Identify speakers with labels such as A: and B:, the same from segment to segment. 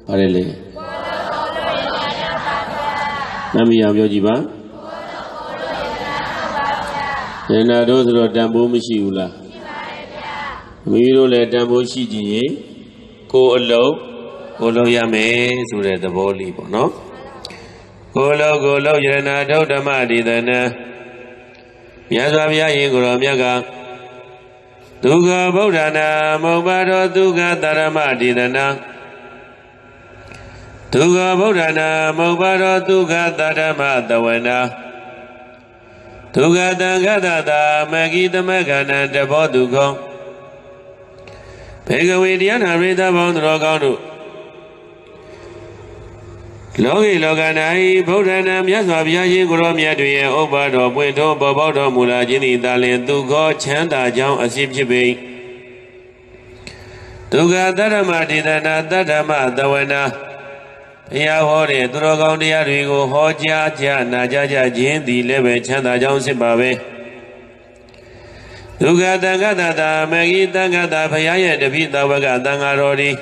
A: Parele. Nami yang yo jiba. Yana dosro dambo mishi ula. Miro le dambo shiji. Ko alo yame sure the boli no. Ko lo yana dama di dana. Myaswabya yinguro myaga. Duga Bodhana Mobado Duga Dharma Didana Duga Bodhana Mobado Duga Dharma Dawana Duga Dangadada Magita Magana Dabodugo Pegawediana Rita Bondrogonu Logi Loganai Bodhana Myaswabya Yinguro Myadwe Obado Puento Bobodo Mulajini Dalin Dugo Chanda Jang Asipchibi Duga Dharma Didana Dharma Dawana Yahore Durogondia Rigo Hoja Najaja Jindi Leve Chanda Jang Sibabe Duga Dangada Magi Dangada Payaya Devita Vaga Dangarori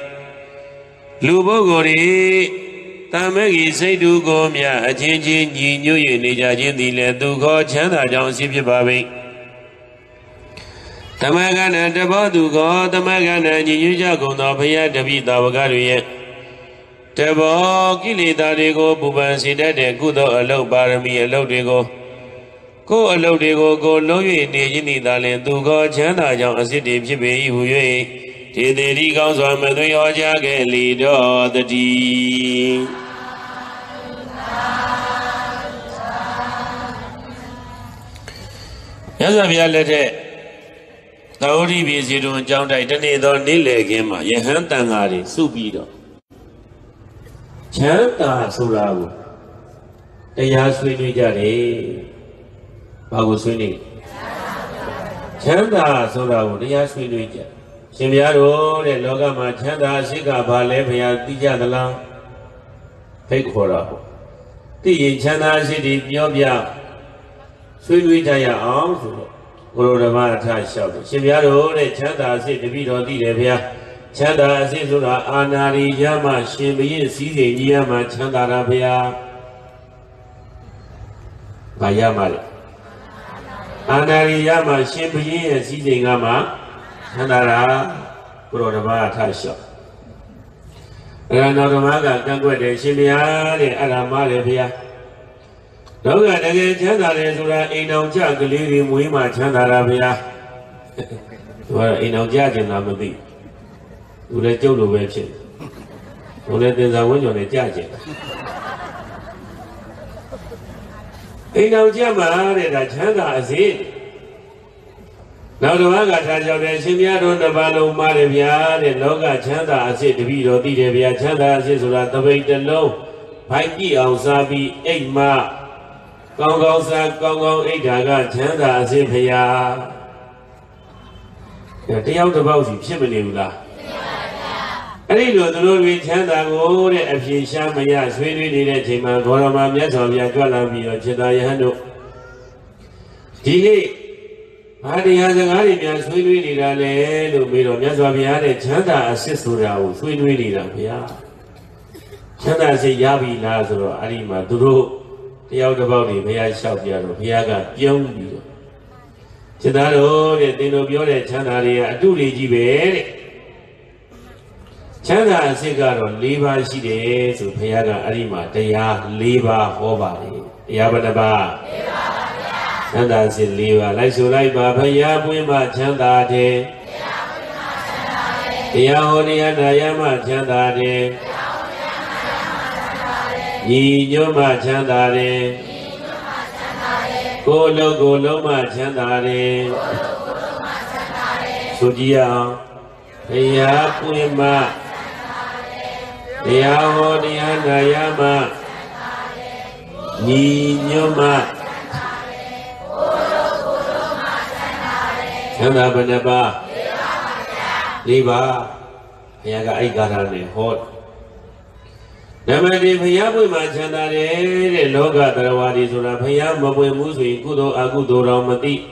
A: Lubogori Tamagi say do go mea a changing you Nijajin the Ledugo Chanda John Sipibabi Tamagana Dabadugo, Tamagana Nijago Napia Davida Vagaria Tabo Kili Dadigo Buban Sida Kudo Alo Barami Alo Digo Go Alo Digo go Loy Nijini Dalen Dugo Chanda John City Chibi Huye Tiddy goes on with your jacket leader the D. Yes, I have let it. The only visit to John Titan or Nile game, Yahantangari, Subido. Chanta Surabu. They are swinging Jari. Bago swinging. Chanta Surabu, they are swinging. Shimiaro, the Logama Chanda, Sika, Balevia, Dijadala, Peg Horabo. The Chana City, Yobia, Sweetwitaya arms, Gurudama Tasha. Shimiaro, the Chanda City, Vito Divia, Chanda Zizura, Anari Yama, Shimi, Sisi, Yama, Chanda Rabia, Bayamari. Anari Yama, Shimi, Sisi Yama. Handara Prodama Tasha Ranamaga, Dangway, Shimia, Alamalevia. Loga again, Chandra, Ino Jag, leaving Wima, Chandarabia. Well, Ino Jag and Lamadi. You let you do website. You let the window on the judge. Ino Jama, that Chanda is it. Now the Maga Taja, Shimia, the Balo Marivia, the Loga Chanda, I said to be Rodivia Chanda, Zizura, the way the low, Pikey, Alsabi, Egma, Gongosa, Gongo, Egaga, Chanda, Zipia. The day out about you, Shimanula. And he was the Lord with Chanda, go, and she Shamaya, Sweden, Tima, Gorama, Yasavia, Galavia, Chedayano. He Hadi has a Hadi, sweet winnie, Lumiro, Yazavia, Chanda, assist to Rao, sweet winnie, Chanda say Yabi Lazaro, Arima, Duro, the out about him, Pia Shapiano, Piaga, young. Chedaro, the Dino Biore, Chanda, Duli Gibe Chanda Sigaro, Liva Shide, to Piaga, Arima, Dea, Liva, Hobari, Yabanaba. Chanda said, Liva, like so like Babaya, Wima, Chanda de Yahonia, Yama, Chanda de Yoma, Chanda de Go Loma, Chanda de Sujia, Wima, Yahonia, Yama, Yoma. Chanda Banaba Liva Yaga Igarane Hot Namadi Payabu Machanda, Loga, Tarawadi, Surapayam, Babu Musi, Kudo, Agudo, Ramati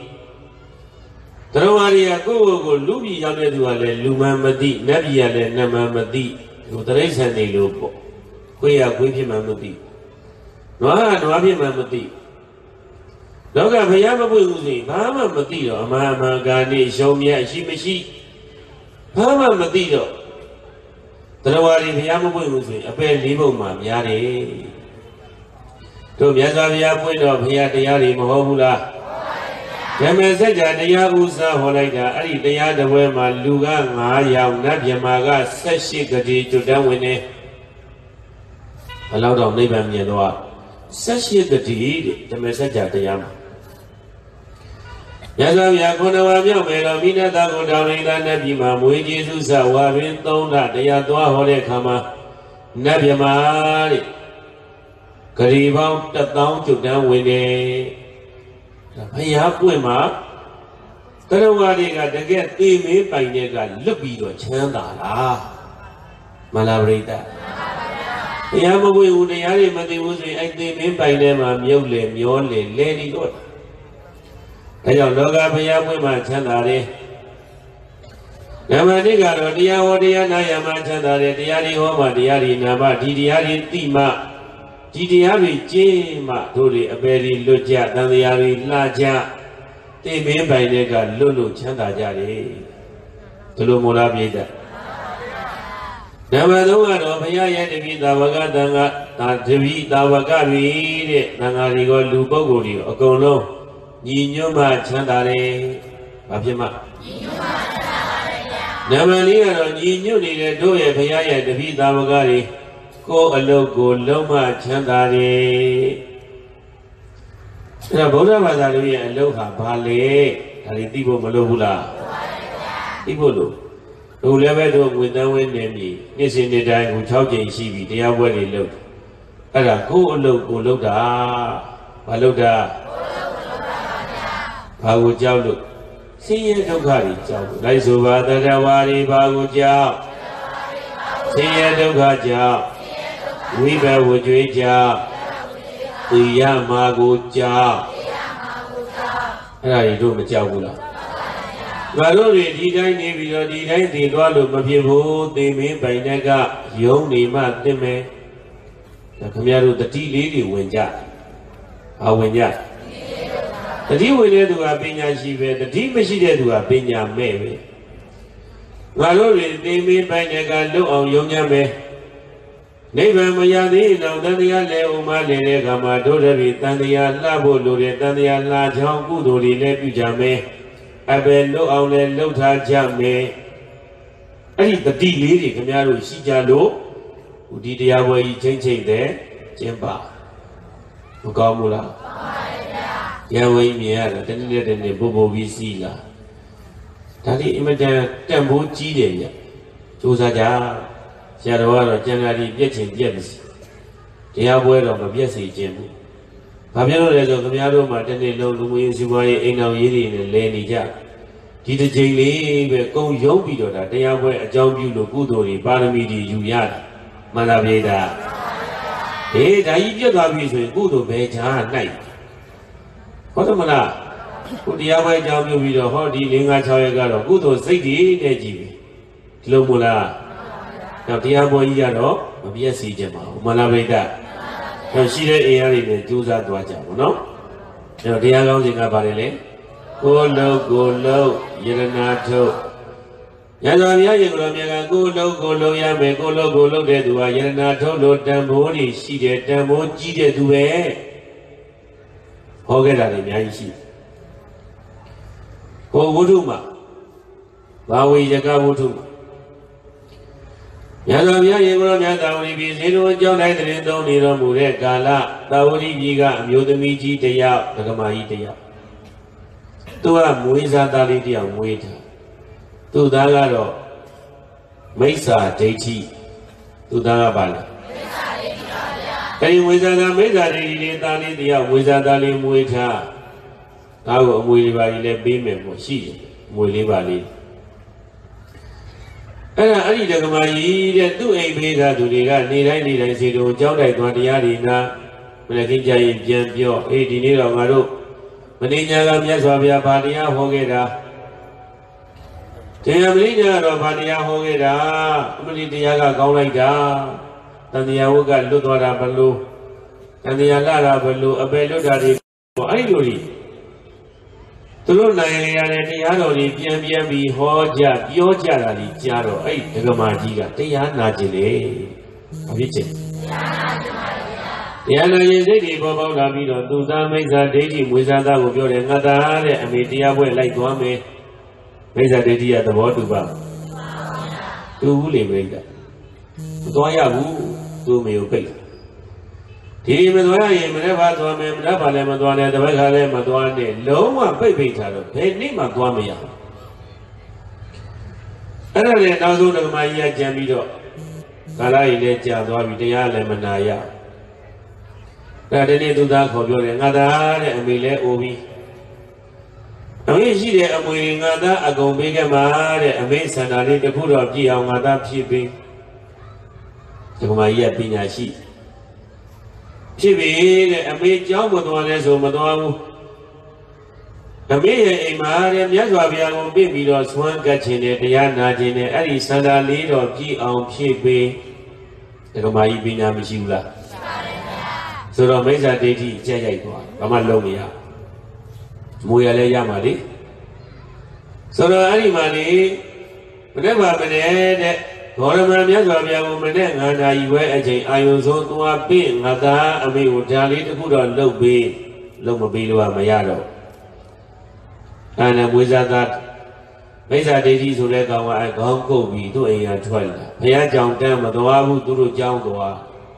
A: Tarawadi, Agu, Lubi, Yameduale, Lumamadi, Nabia, Namamadi, လူတရိษံနေလို့ပေါ့ကိုယ်ရကိုယ်ဖြစ်မှမသိနွားကနွားဖြစ်မှမသိလောကဘုရားမပွင့်ဘူးဆိုရင်ဘာမှမသိတော့အမှန်အမှန်ကနေရှုံးမြတ်ရှိမရှိဘာမှမသိတော့တရားဝါဒီဘုရားမပွင့်ဘူးဆိုရင်အပယ်လေးပုံမှာများတယ်တို့မြတ်စွာဘုရားပွင့်တော့ဘုရားတရားတွေမဟုတ်ဘူးလားဓမ္မစကြာတရားဥစားဟောလိုက်တာအဲ့ဒီတရားတစ်ပွဲမှာလူက9ယောက်နတ်မြမာက18ကတိကျွတ်တန်းဝင်နေဘယ်လောက်တော့နိဗ္ဗာန်မြင်တော့18ကတိတဲ့ဓမ္မစကြာတရားမှာမြတ်စွာဘုရားခုနဝါမြောက်မယ်တော်မိနတာကိုတောင်းလိုက်တာနတ်ပြည်မှာမွေးကျေးဇူးဆဝါပင်3လတရားသွားဟောတဲ့အခါမှာနတ်မြမာတဲ့ဂရီပေါင်း1000ကျွတ်တန်းဝင်နေဘုရားပွင့်မှာတရားဝါတွေကတကယ်သေမင်းပိုင်တဲ့ကလွတ်ပြီးတော့ချမ်းသာလားမလားပရိသတ်ဘုရားမပွင့်ဘူးတရားတွေမသိဘူးဆိုရင်အဲ့သေမင်းပိုင်တဲ့မှာမြုပ်လေမျောလေလဲနေတော့ဒါကြောင့်လောကဘုရားပွင့်မှာချမ်းသာတယ်နမတိကတော့တရားဟောတရားနာရမှာချမ်းသာတယ်တရားတွေဟောမှာတရားတွေနာမှာဒီတရားတွေသိမှဒီတရားတွေကျင့်မှတို့တွေအပယ်တွေလွတ်ကြတန်တရားတွေလှကြသိမင်းပိုင်တဲ့ကလွတ်လို့ချမ်းသာကြတယ်ဒီလိုမို့လားပြိတ္တနံပါတ်3ကတော့ဘုရားရဲ့တပိသာဝကတန်ခါတပိသာဝကပြီတဲ့တန်ခါတွေကလူပုဂ္ဂိုလ်တွေအကုန်လုံးညီညွတ်မှချမ်းသာတယ်ဘာဖြစ်မှညီညွတ်မှချမ်းသာပါတယ်ဗျာနံပါတ်4ကတော့ညီညွတ်နေတဲ့တို့ရဲ့ဘုရားရဲ့တပိသာဝကတွေကိုအလုတ်ကိုလုံးမချမ်းသာတယ်အဲ့ဒါဗုဒ္ဓဘာသာတို့ရဲ့အလုတ်ဟာဘာလဲဒါလေးသိဖို့မလိုဘူးလားသိဖို့လို့တို့လည်းပဲတို့ငွေတန်းဝင်းနေပြီနေ့စဉ်နေ့တိုင်းကို6ကြိမ်ရှိပြီတရားပွဲတွေလုပ်အဲ့ဒါကိုအလုတ်ကိုလုပ်တာဘာလုပ်တာဘာကိုကြောက်လို့ဆင်းရဲဒုက္ခတွေကြောက်လို့လိုက်ဆိုပါတရားဝါတွေဘာကိုကြောက်ဆင်းရဲဒုက္ခကြောက်ဝိဘဝကြွေးကြောက်သိရမှာကိုကြောက်အဲ့ဒါတွေတို့မကြောက်ဘူးလားငါတို့တွေဒီတိုင်းနေပြီးတော့ဒီတိုင်းတည်သွားလို့မဖြစ်ဘူးသိမင်းပိုင်တဲ့ကယုံနေမှသိမယ်ဒါခင်ဗျားတို့တတိလေးတွေဝင်ကြဝင်ကြတတိဝင်တဲ့သူကပညာရှိပဲတတိမရှိတဲ့သူကပညာမဲ့ပဲငါတို့တွေသိမင်းပိုင်တဲ့ကလွတ်အောင်ယုံကြမယ်နိဗ္ဗာန်မရသေးတော့တန်တရားလဲဥမနေတဲ့ခါမှာတို့တည်းတန်တရားလှဖို့လိုတဲ့တန်တရားလှချောင်းကုသိုလ်တွေလည်းပြုကြမယ်အဘယ်လွတ်အောင်လည်းလှုပ်ထားကြမယ်အဲ့ဒီတတိလေးတွေခင်ဗျားတို့ရှိကြလို့ဒီတရားပွဲကြီးချိန်တဲ့ကျင်းပါမကောင်းဘူးလားမှန်ပါဗျာရဝိမြင်ရတာတနေ့တနေ့ပို့ပို့ပြီးစီးလာဒါလေးအင်မတန်တန်ဖိုးကြီးတယ်ဗျစူးစမ်းကြဆရာတော်ကတော့ကျန်တာဒီပြက်ချင်ပြက်မရှိတရားပွဲတော့မပြက်စေခြင်းဘူးဘာဖြစ်လို့လဲဆိုခင်ဗျားတို့မှတနေ့လုံးလူမျိုးစုပွားရေးအိမ်တော်ရေးတွေနဲ့လဲနေကြဒီတစ်ချိန်လေးပဲကုံယုံပြီးတော့ဒါတရားပွဲအကြောင်းပြုလို့ကုသိုလ်တွေပါရမီတွေယူရတယ်မှန်လားပြေတာဟေးဒါကြီးပြက်သွားပြီဆိုရင်ကုသိုလ်ပဲချာနိုင်ဟုတ်တယ်မလားကိုတရားပွဲအကြောင်းပြုပြီးတော့ဟောဒီ5 6ရက်ကတော့ကုသိုလ်စိတ်တွေနဲ့ကြည့်ပြီဒီလိုမို့လားတော့တရားပွဲကြီးကတော့မပြည့်စည်ကြပါဘူးမလားဗိဒ္ဓတော့ရှိတဲ့အိမ်ရည်တွေကြိုးစားသွားကြပါတော့အဲ့တော့တရားကောင်းစဉ်ကပါတယ်လေကိုလုံးယရနာထုတ်ရသော်ဘုရားရှင်တော်မြတ်ကကိုလုံးရမယ်ကိုလုံးတဲ့သူဟာယရနာထုတ်လို့တန်ဖိုးတွေရှိတယ်တန်ဖိုးကြီးတဲ့သူပဲဟောခဲ့တာတွေအများကြီးရှိဟောဝုဒ္ဓမှာဘာဝေယကဝုဒ္ဓရသော်ဘုရားရှင်ကိုယ်တော်မြတ်သာဝတိပြည်ဇေတုအကြောင်းတိုင်းတရင်သုံးနေတော်မူတဲ့ကာလသာဝတိပြည်ကအမျိုးသမီးကြီးတယောက်ဒကမာကြီးတယောက်သူကမွေးစားသားလေးတယောက်မွေးထားသူသားကတော့မိစ္ဆာဒိဋ္ဌိသူသားကပါလားမိစ္ဆာဒိဋ္ဌိပါဗျာအဲဒီမိစ္ဆာဒိဋ္ဌိလေးသားလေးတယောက်ဝိဇာသားလေးမွေးထားဒါကိုအမွေလေးပါကြီးလည်းပေးမယ်ပေါ့ရှိတယ်အမွေလေးပါလေးအဲ့ဒီဒကမာကြီးတဲ့သူ့အိမ်ဖေးသားသူတွေကနေတိုင်းစီတုံကြောင်းတိုက်သွားတရားတွေနာမနေ့ကကြရင်ပြန်ပြောဒီနေ့တော့ငါတို့မင်းညာကမြတ်စွာဘုရားဗာတရားဟောခဲ့တာတရားမလေးညာတော့ဗာတရားဟောခဲ့တာအမလီတရားကကောင်းလိုက်တာတန်တရားဝတ်ကလွတ်သွားတာဘလို့တန်တရားလာတာဘလို့အပယ်လွတ်တာတွေအဲ့လိုတွေသူတို့နိုင်ရတဲ့တရားတော်တွေပြန်ပြီးဟောကြပြောကြတာကြီးကြားတော့အဲ့ဒကမာကြီးကတရားနာကျင်လေဘာဖြစ်ချင်တရားနာကျင်စိတ်တွေပေါ်ပေါက်လာပြီးတော့သူသားမိစ္ဆာဒိဋ္ဌိမွေးစားသားကိုပြောတယ်ငါသားတဲ့အမေတရားပွဲလိုက်သွားမယ်မိစ္ဆာဒိဋ္ဌိကသဘောတူပါတူဘူးလေမိစ္ဆာမသွားရဘူးသူမေကိုပိတ်ဒီမသွားရရင်မနေ့ကသွားမယ်မနေ့ကလည်းမသွားနဲ့တပတ်ခါလည်းမသွားနဲ့လုံးဝပိတ်ထားတော့ဘယ်နေ့မှသွားမရဘူးအဲ့ဒါနဲ့နောက်ဆုံးဓမ္မကြီးကကြံပြီးတော့ကာလကြီးလည်းကြာသွားပြီတရားလည်းမနာရဒါတနေ့သူသားခေါ်ပြောတယ်ငါသားတဲ့အမေလည်းအိုပြီးအမေရှိတဲ့အမွေငါသားအကုန်ပေးခဲ့မှာတဲ့အမေဆန္ဒလေးတစ်ခုတော့ပြည့်အောင်ငါသားဖြည့်ပေးဓမ္မကြီးကပညာရှိဖြစ်ပြီတဲ့အမေเจ้าမသွားလဲဆိုမသွားဘူးအမေရဲ့အိမ်မှာတဲ့မြတ်စွာဘုရားကိုပြင့်ပြီးတော့ဆွမ်းကပ်ခြင်းနဲ့တရားနာခြင်းနဲ့အဲ့ဒီစန္ဒာလေးတော်ကြည့်အောင်ဖြည့်ပေးဓမ္မကြီးပညာမရှိဘူးလားဆိုတော့မိစ္ဆာဒိဋ္ဌိကြက်ရိုက်သွားဘာမှလုံးမရမွေရလဲရမှာလေဆိုတော့အဲ့ဒီမှာလေမနေ့ကမနေ့တဲ့ဘောရမမြတ်စွာဘုရားကိုမနေ့9နာရီဝဲအချိန်အာယုံဆုံးသွားပြီးငါသားအမေကိုဒါလေးတစ်ခုတော့လှုပ်ပေးလှုပ်မပေးလို့ကမရတော့အဲ့ဒါမွေးစားသားမိစ္ဆာဒိဋ္ဌိဆိုတဲ့ကောင်ကအဲခေါင်းကုတ်ပြီးသူ့အိမ်ကထွက်လာဘုရားကြောင့်တန်းမသွားဘူးသူတို့ကြောင်းသွား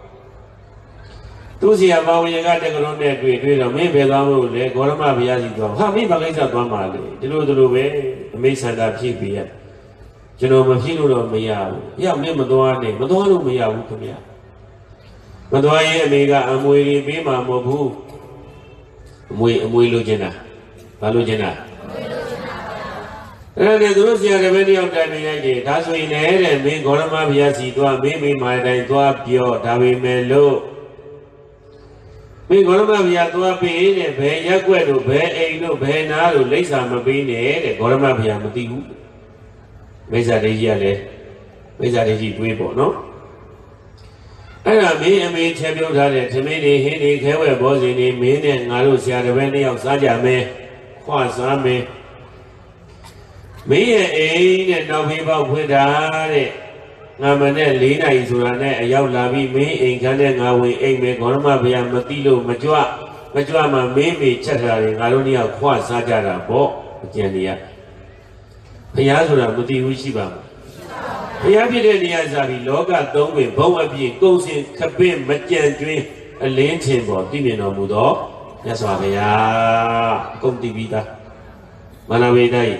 A: သူစီကပါဝင်ကတက္ကလုံးနဲ့တွေ့တော့မင်းဘယ်သွားမလို့လဲဂေါရမဘုရားစီသွားဟာမင်းဘာကိစ္စသွားမှာလဲဒီလိုပဲအမိစ္ဆန္ဒဖြည့်ပေးရကျွန်တော်မဖြည့်လို့တော့မရဘူး။ရမင်းမသွားနဲ့မသွားလို့မရဘူးခင်ဗျာ။မသွားရင်အမေကအမွေတွေပေးမှာမဟုတ်ဘူး။အမွေလိုချင်တာ။ဘာလိုချင်တာ။အဲ့ဒါနဲ့သူတို့ဆရာတပည့်တယောက်တိုင်နေလိုက်တယ်။ဒါဆိုရင်လည်းတဲ့မင်းဂေါရမဘုရားစီသွားမင်းမာတိုင်းသွားပြောဒါပေမဲ့လို့မင်းဂေါရမဘုရားသွားပေးတဲ့ဘယ်ရက်ွက်တို့ဘယ်အိမ်တို့ဘယ်နာတို့လိပ်စာမပေးနဲ့တဲ့ဂေါရမဘုရားမသိဘူးမိစ္ဆာဒိဋ္ဌိကလည်းမိစ္ဆာဒိဋ္ဌိတွေးပေါ့နော်အဲ့ဒါမင်းအမေချက်ပြုတ်ထားတဲ့သမင်းတွေဟင်းတွေခဲဝဲဘောဇင်တွေမင်းနဲ့ငါတို့ဆရာတစ်ပည့်နှစ်ယောက်စားကြမယ်ခွာစားမယ်မင်းရဲ့အိမ်နဲ့နောက်ဖေးပေါက်ဖွင့်တာတဲ့ငါမနဲ့4နာရီဆိုတာနဲ့အရောက်လာပြီးမင်းအိမ်ခန်းနဲ့ငါဝင်အိမ်မယ်ဂေါရမဘုရားမသိလို့မကြွမှမင်းမေချက်ထားတယ်ငါတို့နှစ်ယောက်ခွာစားကြတာပေါ့အကျဉ်းတွေကဘုရားဆိုတာမသိဘူးရှိပါဘူးဘုရားဖြစ်တဲ့နေရာစားပြီးလောကသုံးပင်ဘုံအပြည့်ကုံစင်ခပင်းမကြံကျွင်းအလင်းထင်ပေါ်တည်မြင်တော်မူသောမြတ်စွာဘုရားအကုန်တည်ပြီးသားမနာဝေတိုင်း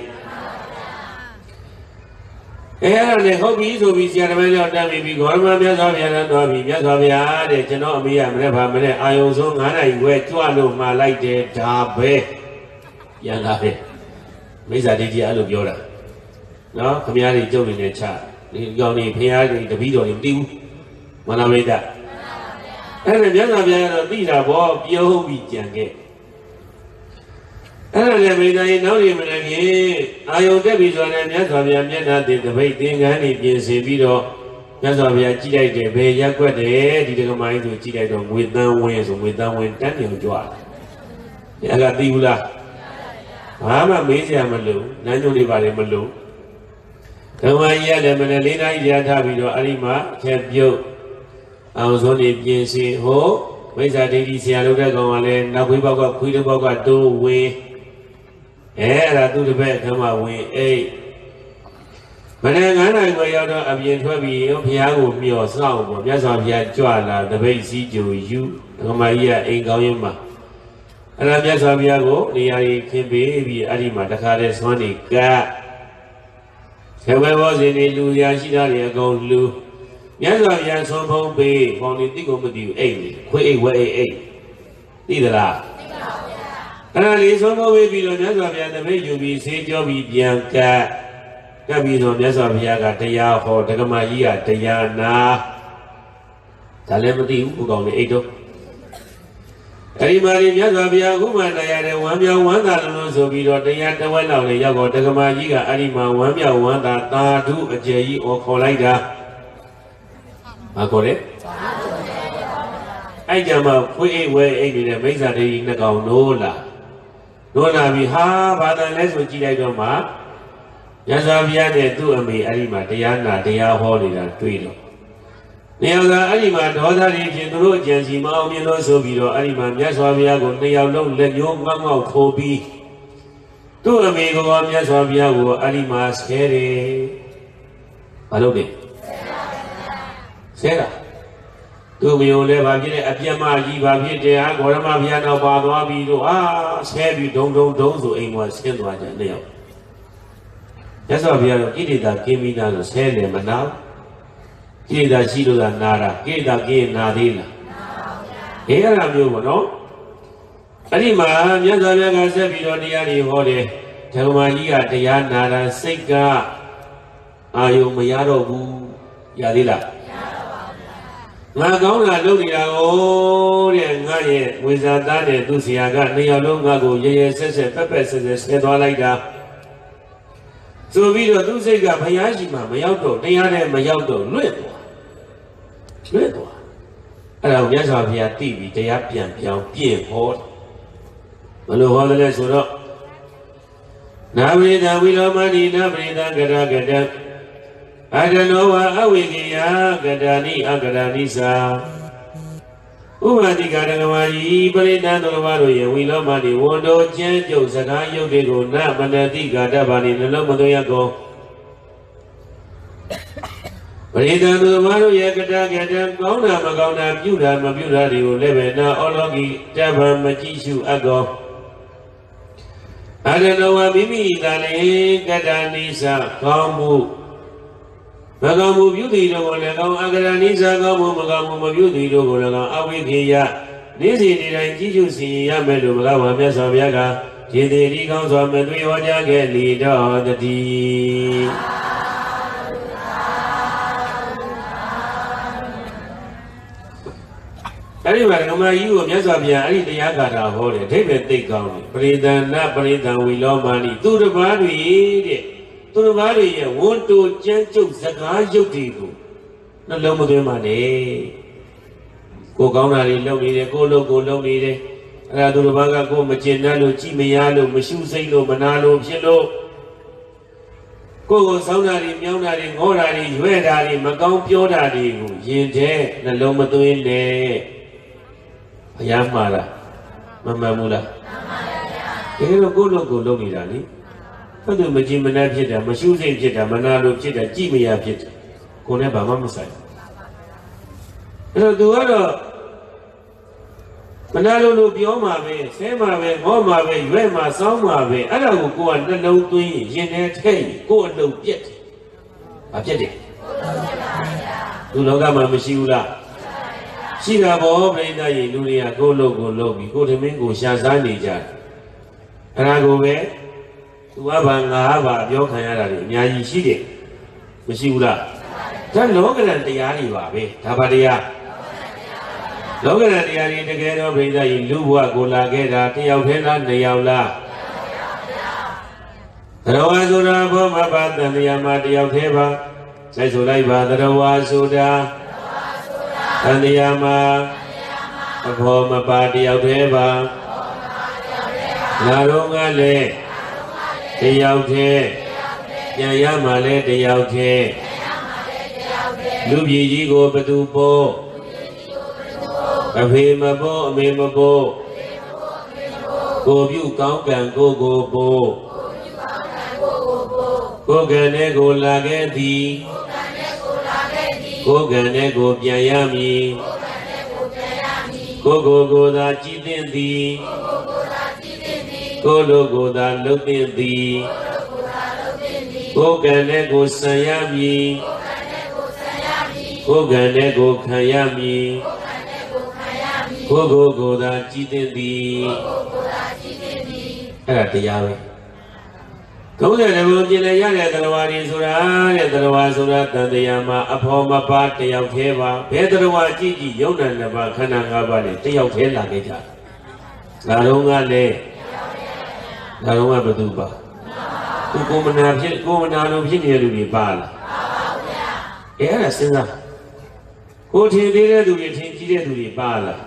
A: အဲ့ဒါနဲ့ဟုတ်ပြီဆိုပြီးဆရာတော်များတန်းပြီးဂေါရမမြတ်စွာဘုရားတော်ပြီမြတ်စွာဘုရားတဲ့ကျွန်တော်အမေကမနေ့ကမနေ့အာယုံဆုံး9နာရီဝဲကြွလို့မှာလိုက်တယ်ဒါပဲပြန်လာတယ်မိစ္ဆာဒိဋ္ဌိအဲ့လိုပြောတာနော်ခမည်းတော်ကြုံနေတဲ့ချဒီကြောင့်နေဖရာတွေတပည့်တော်တွေမသိဘူးမနာမိတ်တာအဲ့ဒါမြတ်စွာဘုရားကတော့သိတာပေါ့ပြုံးပြီးကြံခဲ့အဲ့ဒါလည်းမိသားစုနောက်ရမနေခင်အာယုံတက်ပြီးဆိုရင်မြတ်စွာဘုရားမျက်နှာတင်တပိတ်သင်္ကန်းတွေပြင်ဆင်ပြီးတော့မြတ်စွာဘုရားကြည့်လိုက်တယ်ဘယ်ရက်ွက်တယ်ဒီတက္ကမကြီးဆိုကြည့်လိုက်တော့ငွေတန်းဝင်းဆိုငွေတန်းဝင်းတန်းပြုံကြွားတယ်အဲ့ဒါသိဘူးလားဘာမှမေးစရာမလိုနန်းကျုံတွေပါလေမလိုဓမ္မကြီးကလည်းမနေ့4နာရီကြာထားပြီးတော့အဲ့ဒီမှာအချက်ပြုတ်အောင်ဆုံးနေပြင်ဆင်ဟိုမိစ္ဆာဒိဋ္ဌိဆရာလုပ်တဲ့ကောင်ကလည်းနောက်ခွေးပေါက်ကခွေးတစ်ပေါက်ကတိုးဝင်အဲ့ဒါသူ့တစ်ဖက်ခမ်းမဝင်အိတ်မနေ့9နာရီကိုရောက်တော့အပြင်ထွက်ပြီးဘုရားကိုမျှော်စောင့်ပေါ့မြတ်စွာဘုရားကြွလာတပိတ်စည်းကြိုယူဓမ္မကြီးကအိမ်ကောင်းရင်းမှာအဲ့ဒါမြတ်စွာဘုရားကိုနေရာကြီးခင်းပေးပြီးအဲ့ဒီမှာတခါတည်းဆွမ်းနေကဆယ်ဝဲဘောဇင်တွေလူရာရှိတာတွေအကုန်လူမြတ်စွာဘုရားဆွမ်းဖုံးပေးပေါင်းနေတိကိုမသိဘူးအိတ်ခွေးအိတ်ဝဲအိတ်သိသလားသိပါဘူးဗျာအဲ့ဒါလေးဆွမ်းဖုံးပေးပြီးတော့မြတ်စွာဘုရားတပိတ်ယူပြီးဆေးကြောပြီးပြန်ကပ်ပြီးတော့မြတ်စွာဘုရားကတရားဟောဒကမကြီးကတရားနာဒါလည်းမသိဘူးဘုကောင်လေးအိတ်တော့အဲဒီမှာဒီမြတ်စွာဘုရားဥပမာတရားတဲ့ဝမ်းမြောက်ဝမ်းသာလို့ဆိုပြီးတော့တရားတစ်ဝက်လောက်လေရောက်တော့တက္ကမကြီးကအဲ့ဒီမှာဝမ်းမြောက်ဝမ်းသာသာဓုအကျယ်ကြီးအော်ခေါ်လိုက်တာမခေါ်လေအဲ့ကြမှာဖွေးအိတ်ဝဲအိတ်နေတဲ့မိစ္ဆာဒိဋ္ဌိနှစ်ကောင်နိုးလာပြီးဟာဘာသာလဲဆိုကြည့်လိုက်တော့မှမြတ်စွာဘုရားနဲ့သူ့အမေအဲ့ဒီမှာတရားနာတရားဟောနေတာတွေ့တော့နေရာကအဲ့ဒီမှာဒေါသတွေဖြင့်သူတို့အကြံစီမအောင်မြင်လို့ဆိုပြီးတော့အဲ့ဒီမှာမြတ်စွာဘုရားကိုနှစ်ယောက်လုံးလက်ညှိုးငေါက်ထိုးပြီးသူ့အမေကမြတ်စွာဘုရားကိုအဲ့ဒီမှာဆဲတယ်ဘာလို့လဲဆဲတာသူ့မျိုးလည်းဘာဖြစ်လဲအပြတ်မကြီးဘာဖြစ်တယ်ဟာဂေါရမဘုရားနောက်ပါသွားပြီးတော့ဆဲပြီးဒုံဆိုအိမ်မှာဆင်းသွားကြနှစ်ယောက်မြတ်စွာဘုရားကဣတိတာကင်းပြီးသားလို့ဆဲတယ်မနာကိလေသာရှိလို့သာနာတာကိလေသာကင်းနာသေးလားနာပါဗျာအဲ့လိုမျိုးပေါ့နော်အဲ့ဒီမှာမြတ်စွာဘုရားကဆက်ပြီးတော့တရားတွေဟောတယ်ဓမ္မကြီးကတရားနာတာစိတ်ကအာယုံမရတော့ဘူးရသေးလားမရတော့ပါဘူးငါကောင်းတာလုပ်နေတာကိုတဲ့ငါရဲ့ဝိဇာသားနဲ့သူ့ဆရာကနှစ်ယောက်လုံးငါကိုရရဆက်ဆက်ပက်ဆက်ဆဲသွားလိုက်တာဆိုပြီးတော့သူစိတ်ကဘုရားရှိမှမရောက်တော့တရားနဲ့မရောက်တော့လွတ်သွားအဲ့ဒါကိုမြတ်စွာဘုရားသိပြီးတရားပြန်ပြောင်းပြင်ဟောဘယ်လိုဟောတယ်လဲဆိုတော့နာဝိဒဝိလောမဏိနာပရိသကရကတံအတနောဝအဝိကိယကတဏိအကရဏိသာဥပတိကာရကမကြီးပရိသတ်တော်ဘာတို့ရဲ့ဝိလောမဏိဝန်တော်ကျမ်းကျုပ်စကားယုတ်တွေကိုနမနတိကာတဘာနိနှလုံးမသွင်းရကုန်ပရိသတ်တော်ဘာတို့ရဲ့ကတကတံကောင်းတာမကောင်းတာပြုတာမပြုတာတွေကိုလည်းပဲနာအောလောကီတဗ္ဗံမကြည့်ရှုအပ်ကုန်အတနောဝမိမိသာလေကတဏိသာကောင်းမှုမကောင်းမှုပြုသည်တို့ကိုလည်းကောင်းအကရဏိသာကောင်းမှုမကောင်းမှုမပြုသည်တို့ကိုလည်းကောင်းအဝိခေယနေ့စဉ်ဒီတိုင်းကြည့်ရှုစီရမယ်လို့ဘုရားမြတ်စွာဘုရားကဒီသေးဒီကောင်းစွာမတွေ့ဟောကြားခဲ့လေတော်တည်းအဲ့ဒီမှာဓမ္မကြီးကိုမြတ်စွာဘုရားအဲ့ဒီတရားဂါထာဟောတယ်အဓိပ္ပာယ်သိကောင်းတယ်ပရိသနာပရိသံဝိလောမဏိသူတစ်ပါးတွေတဲ့သူတစ်ပါးတွေရဲ့ဝန်တိုကြမ်းကြုတ်စကားရုပ်တွေကိုနှလုံးမသွင်းပါနဲ့ကိုကောင်းတာတွေလုပ်နေတယ်ကိုလုပ်နေတယ်အဲ့ဒါသူတစ်ပါးကကိုမကျင်တတ်လို့ကြည်မရလို့မရှုစိတ်လို့မနာလို့ဖြစ်လို့ကိုစောင်းတာတွေမြောင်းတာတွေငေါတာတွေရွဲ့တာတွေမကောင်းပြောတာတွေကိုယင်တဲ့နှလုံးမသွင်းနဲ့ဘုရားမှားလားမမှန်ဘူးလားမှန်ပါဗျာတကယ်တော့ကိုယ့်လုပ်နေတာလေဘာလို့မကြည်မနှက်ဖြစ်တာမရှုစိတ်ဖြစ်တာမနာလို့ဖြစ်တာကြည်မရဖြစ်တာကိုယ်နဲ့ဘာမှမဆိုင်အဲ့တော့သူကတော့မနာလို့ပြောမှာပဲဆဲမှာပဲငေါမှာပဲရွဲ့မှာစောင်းမှာပဲအဲ့ဒါကိုကိုယ်ကနှလုံးသွင်းရင်ထဲထည့်ကိုယ်အလုပ်ပြက်တယ်ဘာပြက်တယ်သူလောကမှာမရှိဘူးလားရှိတာပေါ့ပြိဿရေလူတွေကကိုယ်လုပ်ပြီးကိုယ်သမင်းကိုရှာစားနေကြတယ်အဲ့ဒါကိုပဲသူကဘာငါဘာပြောခံရတာတွေအများကြီးရှိတယ်မရှိဘူးလားဒါလောကရန်တရားတွေပါပဲဒါပါတရားလောကရန်တရားတွေတကယ်တော့ပြိဿရေလူဘဝကိုလာခဲ့တာတစ်ယောက်ထဲလားနှစ်ယောက်လားသရဝါဆိုတာဘောမဘာတန်တရားမှာတစ်ယောက်ထဲပါဆက်ဆိုလိုက်ပါသရဝါဆိုတာတန်တရားမှာအဘောမပါတယောက်တည်းပါလာတော့ကလည်းတယောက်တည်းပြန်ရမှလည်းတယောက်တည်းလူပြည်ကြီးကိုဘသူပို့အဖေမပို့အမေမပို့ကိုပြုကောင်းကံကိုပို့ကိုကံနဲ့ကိုလာခဲ့သည်ကိုယ်ကံနဲ့ကိုပြန်ရမည်ကိုသာကြည်သင့်သည်ကိုလိုကိုသာလုပ်သင့်သည်ကိုယ်ကံနဲ့ကိုဆံရမည်ကိုယ်ကံနဲ့ကိုခံရမည်ကိုသာကြည်သင့်သည်အဲ့ဒါတရားပဲ30ဘုံပြင်လည်းရတဲ့သရဝါတွေဆိုတာတဲ့သရဝါဆိုတာတန်တရားမှာအဖော်မပါတယောက်သေးပါဘယ်သရဝါကြည့်ယုံနာနှစ်ပါးခန္ဓာ၅ပါးနဲ့တယောက်သေးလာခဲ့ကြလာတော့ကလည်းလာတော့ကဘယ်သူပါကိုမနာဖြစ်ကိုမနာလို့ဖြစ်နေတဲ့လူတွေပါလားအဲ့ဒါစဉ်းစားကိုထင်သေးတဲ့သူတွေထင်ကြီးတဲ့သူတွေပါလား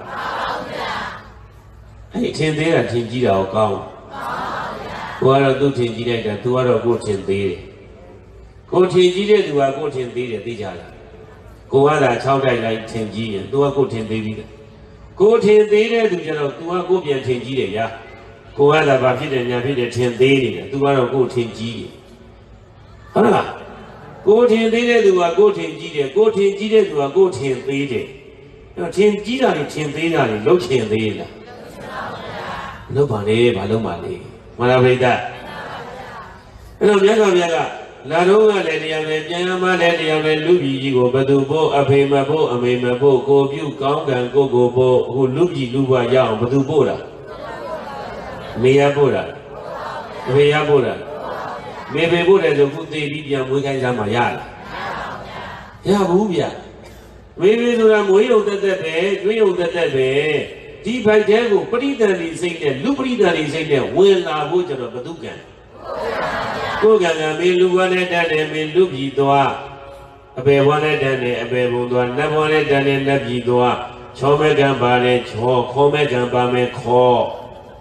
A: အဲ့ထင်သေးတာထင်ကြီးတာကိုကောင်းကိုကတော့သူ့ထင်ကြီးလိုက်တာသူကတော့ကိုထင်သေးတယ်ကိုထင်ကြီးတဲ့သူကကိုထင်သေးတယ်သိကြလားကိုကသာ6တိုက်လိုက်ထင်ကြီးရင်သူကကိုထင်သေးပြီကိုထင်သေးတဲ့သူကျတော့သူကကိုပြန်ထင်ကြီးတယ်ဗျာကိုကသာဘာဖြစ်တယ်ညာဖြစ်တယ်ထင်သေးတယ်သူကတော့ကိုထင်ကြီးတယ်ဟုတ်လားကိုထင်သေးတဲ့သူကကိုထင်ကြီးတယ်ကိုထင်ကြီးတဲ့သူကကိုထင်သေးတယ်အဲ့ထင်ကြီးတာတွေထင်သေးတာတွေလုံးချင်သေးလားလုံးပါလေဘာလုံးပါလေမလားပြိတ္တအဲ့တော့မြတ်စွာဘုရားကလာတော့ကလည်းတရားပဲပြန်ရမှလည်းတရားပဲလူပြည်ကြီးကိုဘသူဖို့အဖေမဖို့အမေမဖို့ကိုပြုကောင်းကံကိုဖို့အခုလူပြည်လူဘဝရအောင်ဘသူဖို့လားမေရဖို့လားအဖေရဖို့လားမေဖေဖို့တယ်ဆိုခုသိပြီးပြန်မွေးခိုင်းစားမှရလားရဘူးဗျမေဖေဆိုတာမွေးရုံတက်တက်ပဲကျွေးရုံတက်တက်ပဲဒီဖိုက်တဲကိုပရိသတ်တွေစိတ်နဲ့လူပရိသတ်တွေစိတ်နဲ့ဝင်လာဖို့ကျတော့ဘသူကံကိုယ်ကံကမင်းလူဘဝနဲ့တတ်တယ်မင်းလူပြည်သွားအပေဘဝနဲ့တတ်တယ်အပေဘုံသွားနတ်ဘဝနဲ့တတ်တယ်နတ်ပြည်သွားချောမဲ့ကံပါလေချောခေါ်မဲ့ကံပါမယ်ခေါ်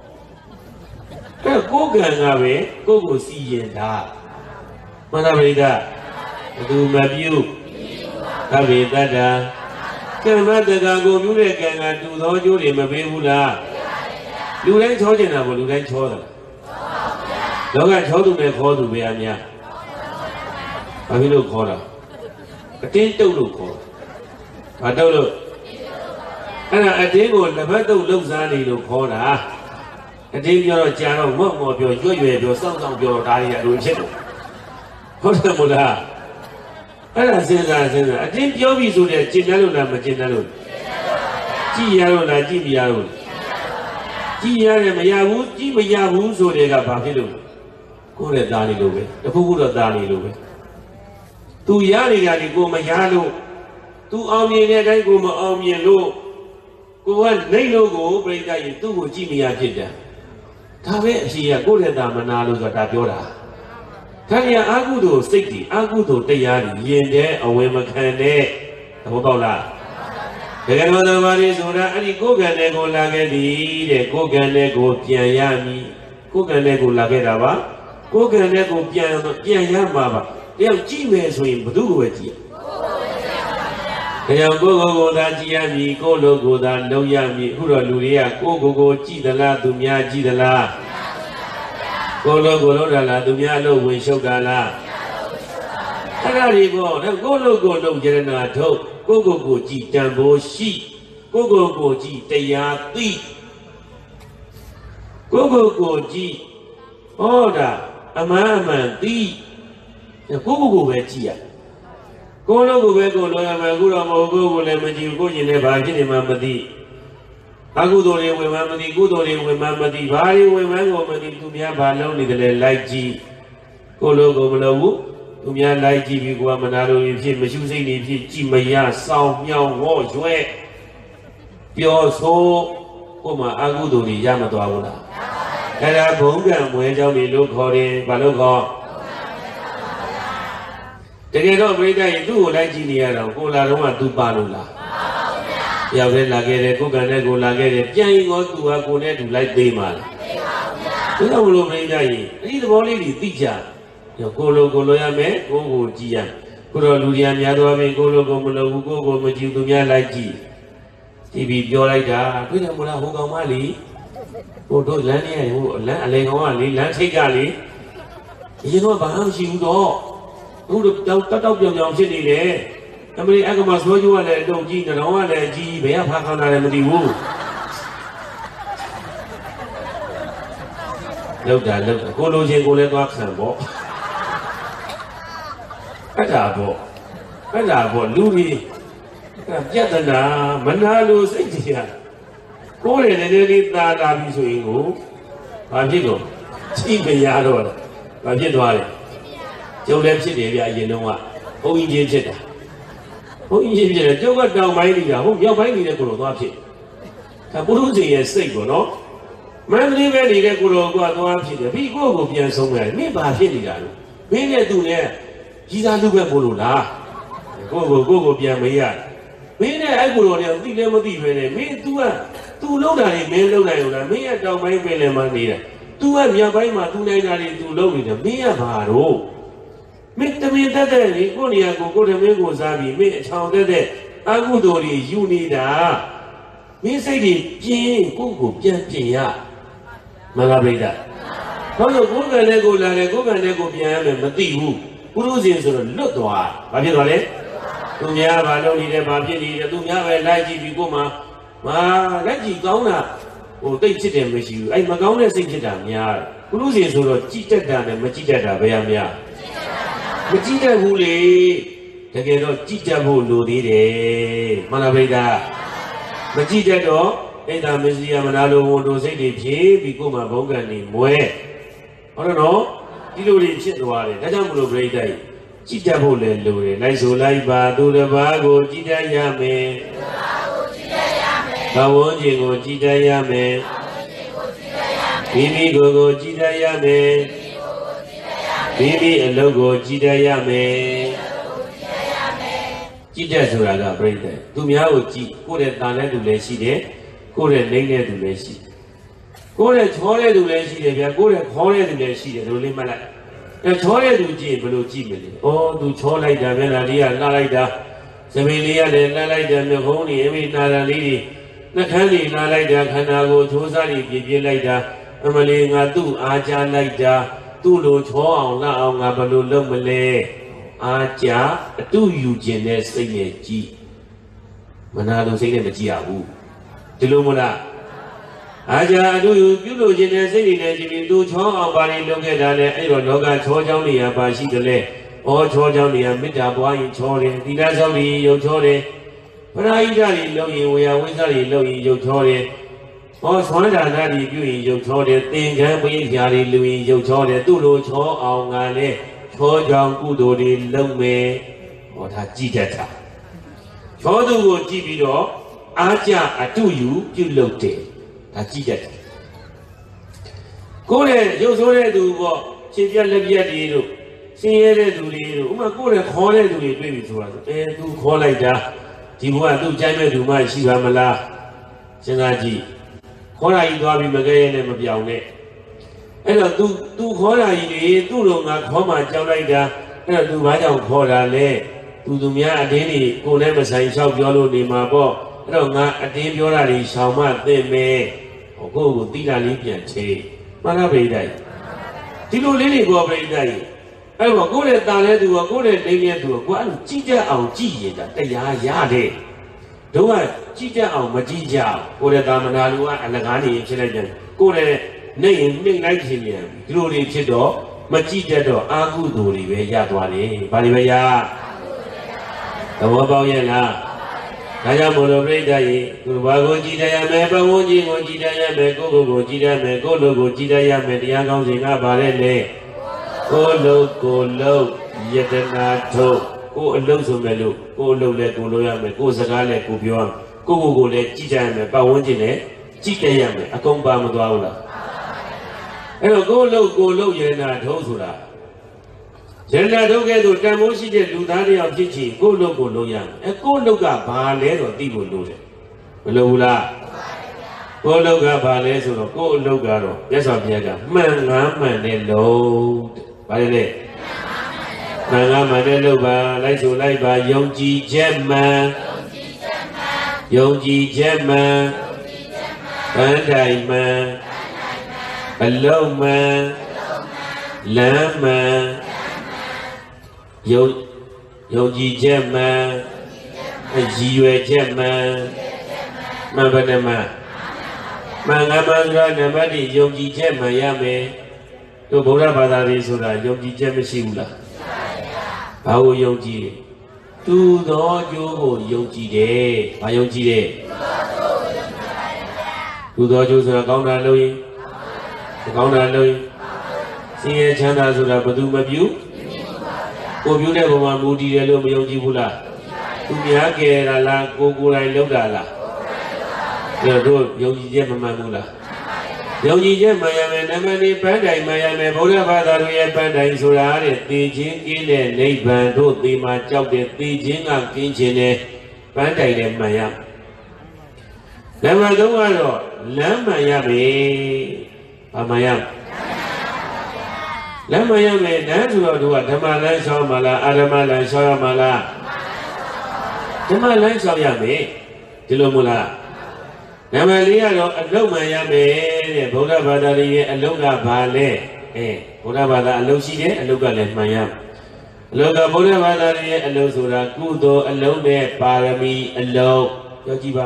A: အဲ့ကိုယ်ကံကပဲကိုယ်ကိုစီရင်တာမနာပရိသတ်ဘသူမပြုသဗ္ဗေတ္တာကမ္မတက္ကကိုပြုတဲ့ကံကတူသောကျိုးတွေမပေးဘူးလားလူတိုင်းချောကျင်တာပေါ့လူတိုင်းချောတာလောကချောသူနဲ့ခေါ်သူပဲအများဘာဖြစ်လို့ခေါ်တာအတင်းတုပ်လို့ခေါ်ဘာတုပ်လို့အဲ့ဒါအတင်းကိုလက်ဖက်တုပ်လှုပ်ရှားနေလို့ခေါ်တာအတင်းပြောတော့ကြာတော့ငေါ့ငေါ့ပြောရွရွပြောစောင့်စောင့်ပြောတော့ဒါတွေအလိုဖြစ်တယ်ဟုတ်တယ်မို့လားအဲ့ဒါစဉ်းစားအတင်းပြောပြီဆိုတဲ့ကျင့်တယ်လို့လားမကျင့်တယ်လို့ကြည်ရလို့လားကြည်မရလို့ကြည်ရတယ်မရဘူးကြည်မရဘူးဆိုတဲ့ကဘာဖြစ်လို့ကိုယ့်ရဲ့သားလေးလိုပဲတခုခုတော့သားလေးလိုပဲသူရနေတာဒီကိုမရလို့သူအောင်မြင်တဲ့အတိုင်းကိုမအောင်မြင်လို့ကိုကနှိမ့်လို့ကိုပြိတ္တရင်သူ့ကိုကြည့်မရဖြစ်တယ်ဒါပဲအရှိရကိုယ့်ရဲ့သားမနာလို့ဆိုတာပြောတာဒါရအာဟုတို့စိတ်တွေအာဟုတို့တရားတွေယင်တဲ့အဝေမခံတဲ့သဘောပေါက်လားဘယ်လိုသမားလေးဆိုတာအဲ့ဒီကိုယ်ကံနဲ့ကိုလာခဲ့သည်တဲ့ကိုယ်ကံနဲ့ကိုပြန်ရမည်ကိုယ်ကံနဲ့ကိုလာခဲ့တာပါကိုယ်ကံနဲ့ကိုပြန်ရမှာပါတယောက်ကြည့်မယ်ဆိုရင်ဘယ်သူ့ကိုပဲကြည့်ရအောင်ကိုယ်ကိုသာကြည့်ရမည်ကိုယ်လိုကိုသာလုံးရမည်အခုတော့လူတွေကကိုယ်ကိုကြည့်သလားသူများကြည့်သလားကိုယ်လိုကိုလုံးတာလားသူများလို့ဝင်ရှုပ်တာလားအဲ့ဒါတွေပေါ့ကိုယ်လိုကိုလုံးကြရနာထုတ်ကိုကိုကြည်တန်ဖိုးရှိကိုကြည်တရားသိကိုကြည်ဟောတာအမှန်သိကိုပဲကြည်ရကိုလိုကိုပဲကိုလိုရမယ်အခုတော့မဟုတ်ကိုလည်းမကြည့်ကိုကျင်လည်းဘာဖြစ်နေမှမသိအကုသိုလ်တွေဝင်မှမသိကုသိုလ်တွေဝင်မှမသိဘာတွေဝင်မှကိုမသိသူများဘာလုံးနေတယ်လဲလိုက်ကြည့်ကိုလိုကိုမလုပ်ဘူးသူများလိုက်ကြည့်ပြီးကိုကမနာလို့ဖြစ်မရှုစိတ်နေဖြစ်ကြည်မရစောင်းမြောင်းဝေါ်ရွဲ့ပျော်ဆိုးကိုမှအကုသိုလ်တွေရမသွားဘူးလားအဲ့ဒါဘုံကံမွဲเจ้าတွေလို့ခေါ်တယ်ဘာလို့ခေါ်တကယ်တော့ပြိတ္တရင်သူ့ကိုလိုက်ကြည့်နေရတော့ကိုလာတော့ကသူပါလို့လားရောက်တဲ့လာခဲ့တယ်ကိုယ်ကံနဲ့ကိုလာခဲ့တယ်ပြန်ရင်တော့သူကကိုနဲ့သူလိုက်သေးမှာလားသိပါဘူးဒါကြောင့်မလို့ပြိတ္တရင်အဲ့ဒီသဘောလေးတွေသိကြကိုလိုရမယ်ကိုကြည့်ရကိုတော့လူတွေကများသွားပြီကိုလိုကိုမလုပ်ဘူးကိုမကြည့်သူများလိုက်ကြည့်ဒီပြီးပြောလိုက်တာတွေ့တယ်မလားဟိုကောင်မလေးဟိုတို့လမ်းလေးဟိုလမ်းအလေကောင်ကလေလမ်းထိတ်ကလေဒီတော့ဘာမှမရှိဘူးတော့အခုတော့တောက်ပြောင်ပြောင်ဖြစ်နေတယ်အမေအကမဆွဲကြွားလည်းအတုံကြီးနှောင်းကလည်းအကြီးဘယ်ကဖားခါနာလည်းမသိဘူးလောက်တာကိုလိုချင်ကိုလည်းသွားခံပေါ့အဲ့ဒါပေါ့လူကြီးပြဿနာမနာလို့စိတ်ကြီးရကိုယ်လည်းနည်းနည်းလေးသာလာပြီဆိုရင်ကိုဘာဖြစ်တော့ချိမရတော့ဘာဖြစ်သွားလဲကျုပ်လည်းဖြစ်တယ်ဗျအရင်တော့ကဘုန်းကြီးချင်းဖြစ်တာဘုန်းကြီးချင်းဖြစ်တယ်ကျုပ်ကတောင်ပိုင်းနေတာဟုတ်မြောက်ပိုင်းနေတဲ့ကိုလိုသွားဖြစ်ဒါပုရုဇဉ်ရဲ့စိတ်ပေါ့နော် Mandri Valley, the Guru, go out to the people will be somewhere. Me by Hidden. Maybe do that. He's a little Bolula. Go be a mayor. Maybe I go on and think them of the me two low than me low than me at down my way money. Two and Yabaima, 290 too low with a mere baro. Make the me that day, only I go to Mego Zabi, me a child that I go to you need a. Me say the Jane, Google, Jia. Malabrida. How the good and ego like go and ego piano and Matihu, Uruzians or Lutwa. Have you got it? Tumiava, don't need a Babini, Tumiava, Laji, Vigoma, Laji Gauna, or they sit them with you. I'm a Gauna sing down, ya. Uruzians or cheated down and Machita, Bayamia. Machita Huli, the girl Chita Hulu, Malabrida. Machita do. Eda Mizia Manalo wono say the J become a bongani moe. I don't know. You do Chitware, Najamu Bray Day. Chitabole Lure, Liso Laiba, do the Bago, Chita Yame. Kawonji go Chita Yame. Bibi go Chita Yame. Bibi and logo Chita Yame. Chita Suraga Bray Day. Tumiao, put it down to Lesi. Go to Lane to Messi. Go to Toilet to Lessi, go to Toilet to Lessi, the Limana. The Toilet to Jim, below Jimmy. Oh, to Toilet, the Menadia, Nalaida, Samilia, the Nalaida, Mahoney, every Nala lady. The Candy, Nalaida, Canago, Tosali, Bibi Laida, Emily, Nadu, Aja Laida, Tulu, Toa, Lao, Nabalu, Lomale, Aja, do you genes, say G. Manado say the Giabu. Tilumula Aja, do you know Genesis? Do Chong Bari look at that? Loga, Chojani, Abashi, the lay, or Chojani, and Mitaboy, Chori, the Nazari, Yotori. But I got looking, we are wizardly looking Yotori. Or Swanda, Nadi, doing Yotori, think and we Yari, Louis, Yotori, Dulu, Cho, Angale, Chojang, Udori, Lome, or Tajita. Chodu, Gibido. Aja, do you looked it? I did it. Go there, you saw it to go. She just left you. See it to you. Go and call it to you, baby. And to call like that. Tibu to Jamie to my Shigamala. Senaji. Call I got him again and a young neck. And do call I do long a comma, John like that. And do my own call I lay. To do me a daily, go never sign South Yolo in my book. A day you're already Shama, they may go with Dina Libyan Che. Malabray. Tilo Lily go break day. I will go at Dale to a good Libyan to a one Chija on G that they are Yade. Do I Chija on Majija, or the Damanalua and the Gani Children? Go there, name like him, Glory Chido, Majija do Agu Duri, Yadwani, Balivaya. The Wabaya. I am on a great day. Guru Jidaya, Mabawoji, Jidaya, Go Jidaya, go logo Jidaya, Mediano, Zinabale. Go low, yet not go low so melu, go low let go loyame, go Zagale, Kubion, go let Jidaya, Bawonjine, Jidaya, a compound Dawla. And go low, yet not Hosura. Jella don't get to Tamoshi, Ludari of Chichi, go loyam, and go look up Bale or Dibu Lule. Lula. Go look up Bale, so go logaro. Yes, I'm Yaga. Man, and load. By the way, Mangama, Neloba, Lizo Laiba, Yonji Gemma, Yonji Gemma, Bandaima, Aloma, Lama. Yogi Gemma, Jiwe Gemma, Mabanama, Mangamanga, Namadi, Yogi Gemma, Yame, to Bola Badari Sura, Yogi Gemma Shula. How Yogi? To the Yogi Day, Ayogi Day. To the Joseph Gauna Louis, Gauna Louis, see a channel Sura Baduma View. Go beautiful one, Moody, Yellow, Yogi Bula. To be a care, Allah, go, I love Allah. Yogi Gemma Mamula. ယောဂီကျမှန်ရမယ်နမနီပန်းတိုင်မှန်ရမယ်ဘုရားဘာသာတို့ရဲ့ပန်းတိုင်ဆိုတာတဲ့သိချင်းကင်းတဲ့နိဗ္ဗာန်တို့ဒီမှာကြောက်တဲ့သိချင်းကကင်းခြင်းနဲ့ပန်းတိုင်နဲ့မှန်ရနံပါတ်3ကတော့လမ်းမှန်ရမယ်ဘာမှန်ရလမ်းမှန်ရမယ်လမ်းဆိုတော့တို့ကဓမ္မလမ်းလျှောက်မလားအာရမလမ်းလျှောက်ရမလားဓမ္မလမ်းလျှောက်ရမယ်ဒီလိုမို့လားနံပါတ်4ကတော့အလုံးမှန်ရမယ်တဲ့ဗုဒ္ဓဘာသာရဲ့အလုံးကဘာလဲဗုဒ္ဓဘာသာအလုံးရှိတယ်အလုံးကလည်းမှန်ရအလုံးကဗုဒ္ဓဘာသာရဲ့အလုံးဆိုတာကုသိုလ်အလုံးနဲ့ပါရမီအလုံးပြောကြည့်ပါ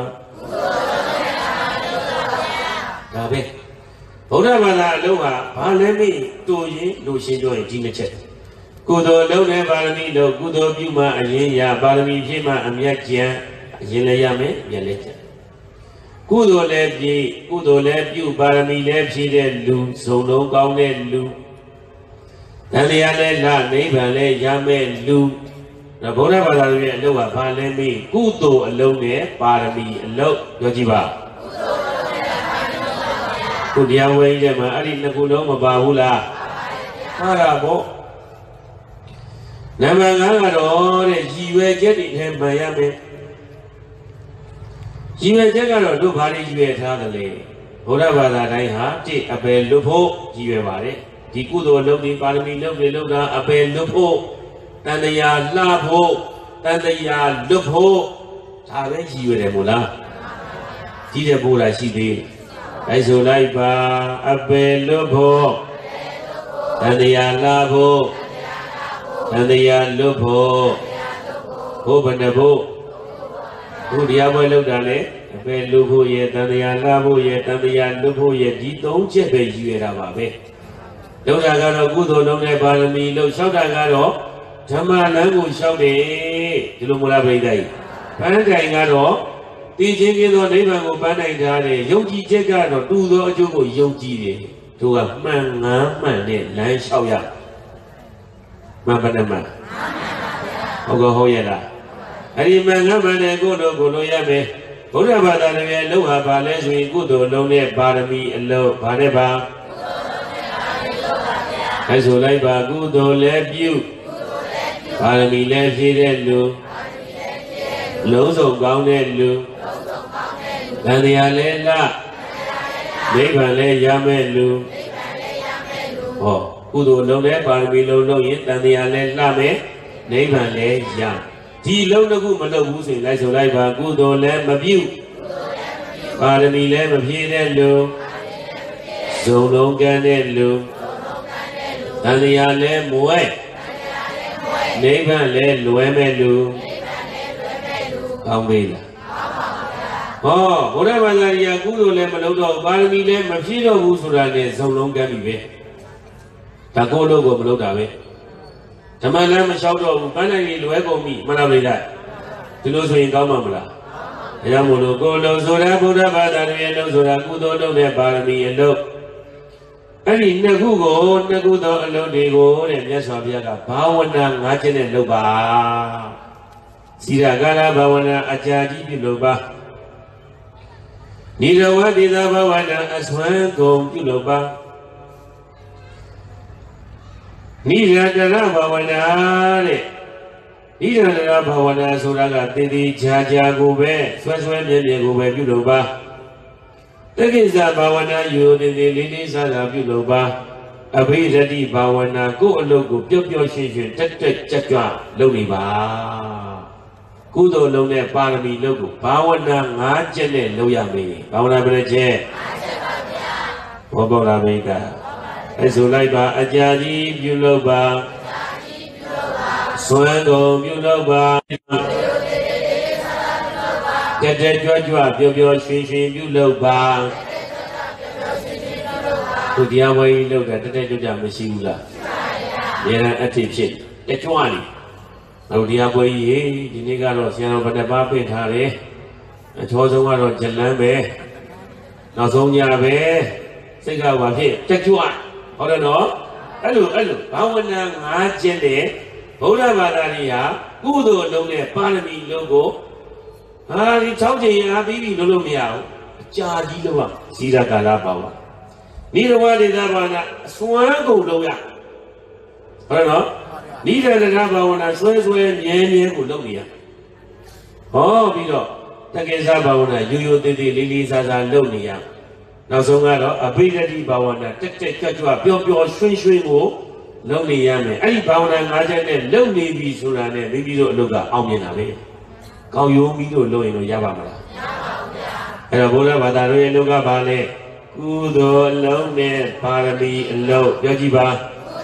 A: ဒါပဲဗုဒ္ဓဘာသာအလုံးကဘာလဲမေးတူရင်လူရှင်းပြောရင်ဒီနှစ်ချက်ကုသိုလ်အလုံးနဲ့ပါရမီလို့ကုသိုလ်ပြုမှအရင်ရပါရမီဖြစ်မှအမြတ်ကျန်အရင်လည်းရမယ်အမြတ်လည်းကျန်ကုသိုလ်လည်းပြည့်ကုသိုလ်လည်းပြုပါရမီလည်းဖြည့်တဲ့လူစုံလုံးကောင်းတဲ့လူတန်တရားလည်းလနိဗ္ဗာန်လည်းရမယ်လူဗုဒ္ဓဘာသာရဲ့အလုံးကဘာလဲမေးကုသိုလ်အလုံးနဲ့ပါရမီအလုံးပြောကြည့်ပါကုတရားဝဲကြီးထဲမှာအဲ့ဒီနှစ်ခုလုံးမပါဘူးလားပါတာပေါ့နံပါတ်5ကတော့တဲ့ရည်ရွယ်ချက်တွေထဲမှန်ရမယ်ရည်ရွယ်ချက်ကတော့တို့ဘာတွေရည်ရွယ်ထားတယ်လဲဗုဒ္ဓဘာသာတိုင်းဟာတိအပယ်လွတ်ဖို့ရည်ရွယ်ပါတယ်ဒီကုသိုလ်လုပ်ပြီးပါရမီလုပ်ပြီးလုပ်တာအပယ်လွတ်ဖို့တန်တရားလှဖို့တန်တရားလွတ်ဖို့ဒါပဲရည်ရွယ်တယ်မို့လားကြီးတဲ့ဘိုးလားရှိသေးအဲဆိုလိုက်ပါအပယ်လွတ်ဖို့တန်တရားလှဖို့တန်တရားလွတ်ဖို့ဘုဗ္ဗနဘုဘုရားပွဲလောက်တာလေအပယ်လွတ်ဖို့ရဲ့တန်တရားလှဖို့ရဲ့တန်တရားလွတ်ဖို့ရဲ့ဒီ3ချက်ပဲရည်ရတာပါပဲလောက်တာကတော့ကုသိုလ်လုံးနဲ့ပါရမီလို့လျှောက်တာကတော့ဓမ္မလမ်းကိုလျှောက်တယ်ဒီလိုမလားပြိတ္တိပန်းတိုင်ကတော့သိချင်းပြသောနိဗ္ဗာန်ကိုပန်းတိုင်ထားတယ်ယုံကြည်ချက်ကတော့တူသောအကျိုးကိုယုံကြည်တယ်တို့ကမှန်ငန်းမှန်နဲ့လမ်းလျှောက်ရမှန်ပါနဲ့မှန်ဟုတ်ကဲ့ဟုတ်ရဲ့လားအဲ့ဒီမှန်ငန်းမှန်တဲ့ကိုတို့ကိုလိုရမယ်ဘုရားဘာသာရဲ့လုံးဟာဘာလဲဆိုရင်ကုသိုလ်လုံးနဲ့ပါရမီအလုံးဘာနဲ့ပါအဲဆိုလိုက်ပါကုသိုလ်လည်းပြုပါရမီလည်းဖြည့်တဲ့လူလုံးစုံကောင်းတဲ့လူတန်တရားလည်းလနိဗ္ဗာန်လည်းရမဲ့လူဟောကုသိုလ်လုံးနဲ့ပါရမီလုံးလုံးရင်တန်တရားလည်းလှမယ်နိဗ္ဗာန်လည်းရဒီလုံးတစ်ခုမလုပ်ဘူးဆိုရင်လိုက်ဆိုလိုက်ပါကုသိုလ်လည်းမပြုပါရမီလည်းမဖြည့်တဲ့လူဇုံလုံးကန်းတဲ့လူတန်တရားလည်းမွဲနိဗ္ဗာန်လည်းလွယ်မဲ့လူကောင်းပြီလားဟောဘုရားဘာသာကြီးကကုသိုလ်လည်းမလုပ်တော့ပါရမီလည်းမဖြည့်တော့ဘူးဆိုတာနဲ့ဇုံလုံးကမ်းပြီပဲဒါကိုလို့ကိုမလုပ်တာပဲဓမ္မလမ်းမလျှောက်တော့ဘူးပန်းနိုင်ကြီးလွယ်ကုန်ပြီမလားပြိတ္တိဒီလိုဆိုရင်ကောင်းမှာမလားဒါကြောင့်မို့လို့ကိုလုံးဆိုတာဘုရားဘာသာရဲ့လုံးဆိုတာကုသိုလ်လုံးနဲ့ပါရမီအလုံးအဲ့ဒီနှစ်ခုသောအလုံးတွေကိုတဲ့မြတ်စွာဘုရားကဘာဝနာ5ချက်နဲ့လုပ်ပါစီရကာလဘာဝနာအကြာကြီးပြုလုပ်ပါနိရဝတိသာဘာဝနာအစွမ်းကုန်ပြုလုပ်ပါနိရတရဘာဝနာတဲ့နိရတရဘာဝနာဆိုတာကတည်တည်ချာချာကိုပဲဆွဲဆွဲမြဲမြဲကိုပဲပြုလုပ်ပါတက္ကိစ္စဘာဝနာယိုတည်တည်လေးလေးစားစားပြုလုပ်ပါအဘိဓတိဘာဝနာကိုယ်အလုပ်ကိုပျော့ပျော့ရှင်းရှင်းတက်တက်ကြွကြွလုပ်နေပါကုသိုလ်လုံးနဲ့ပါရမီလုံးကိုဘာဝနာ5ချက်နဲ့လုပ်ရမယ်ဘာဝနာဘယ်နှချက်5ချက်ပါဗျာဘောပေါလာမိတ်ကအဲဆိုလိုက်ပါအကြာကြီးပြုလုပ်ပါစွမ်းကုန်ပြုလုပ်ပါတက်တက်ကြွကြွပျော်ပျော်ရွှင်ရွှင်ပြုလုပ်ပါသူတရားဝဲကြီးလုပ်တာတက်တက်ကြွကြွမရှိဘူးလားရှိပါဗျာဉာဏ်အဖြစ်ဖြစ်တက်ကြွနေတို့တရားပွဲကြီးဒီနေ့ကတော့ဆရာတော်ဗတ္တပါပင့်ထားတယ်အချောဆုံးကတော့ဇလန်းပဲနောက်ဆုံးညပဲစိတ်ကဘာဖြစ်တက်ကြွဟုတ်တယ်နော်အဲ့လိုဘာဝနာ5ချက်နဲ့ဗုဒ္ဓဘာသာကြီးဟာကုသိုလ်လုံးနဲ့ပါရမီလုံးကိုဟာဒီ6ချိန်အားပြီးပြီလို့မရဘူးအကြာကြီးလို့ပါဇီရကာလပါဝါနိရဝတိသဘာဝနာစွမ်းကုန်လုံးရဟုတ်နော်နိရတနာဘာဝနာဆွဲမြဲကိုလုပ်နေရဟောပြီးတော့တက္ကေသဘာဝနာရိုးရိုးသေးသေးလေးလေးစားစားလုပ်နေရနောက်ဆုံးကတော့အဘိဓတိဘာဝနာတက်ကြွကြွပျော်ပျော်ရွှင်ရွှင်ကိုလုပ်နေရမယ်အဲ့ဒီဘာဝနာ၅ချက်နဲ့လုပ်နေပြီဆိုတာနဲ့မိမိတို့အလုပ်ကအောင်မြင်တာပဲကောင်းယုံပြီးတော့လုပ်ရင်တော့ရပါမလားမရပါဘူးဗျာအဲ့တော့ဘုရားဘာသာတို့ရဲ့လောကဘာလဲကုသိုလ်အလုံးနဲ့ပါရမီအလုံးပြောကြည့်ပါ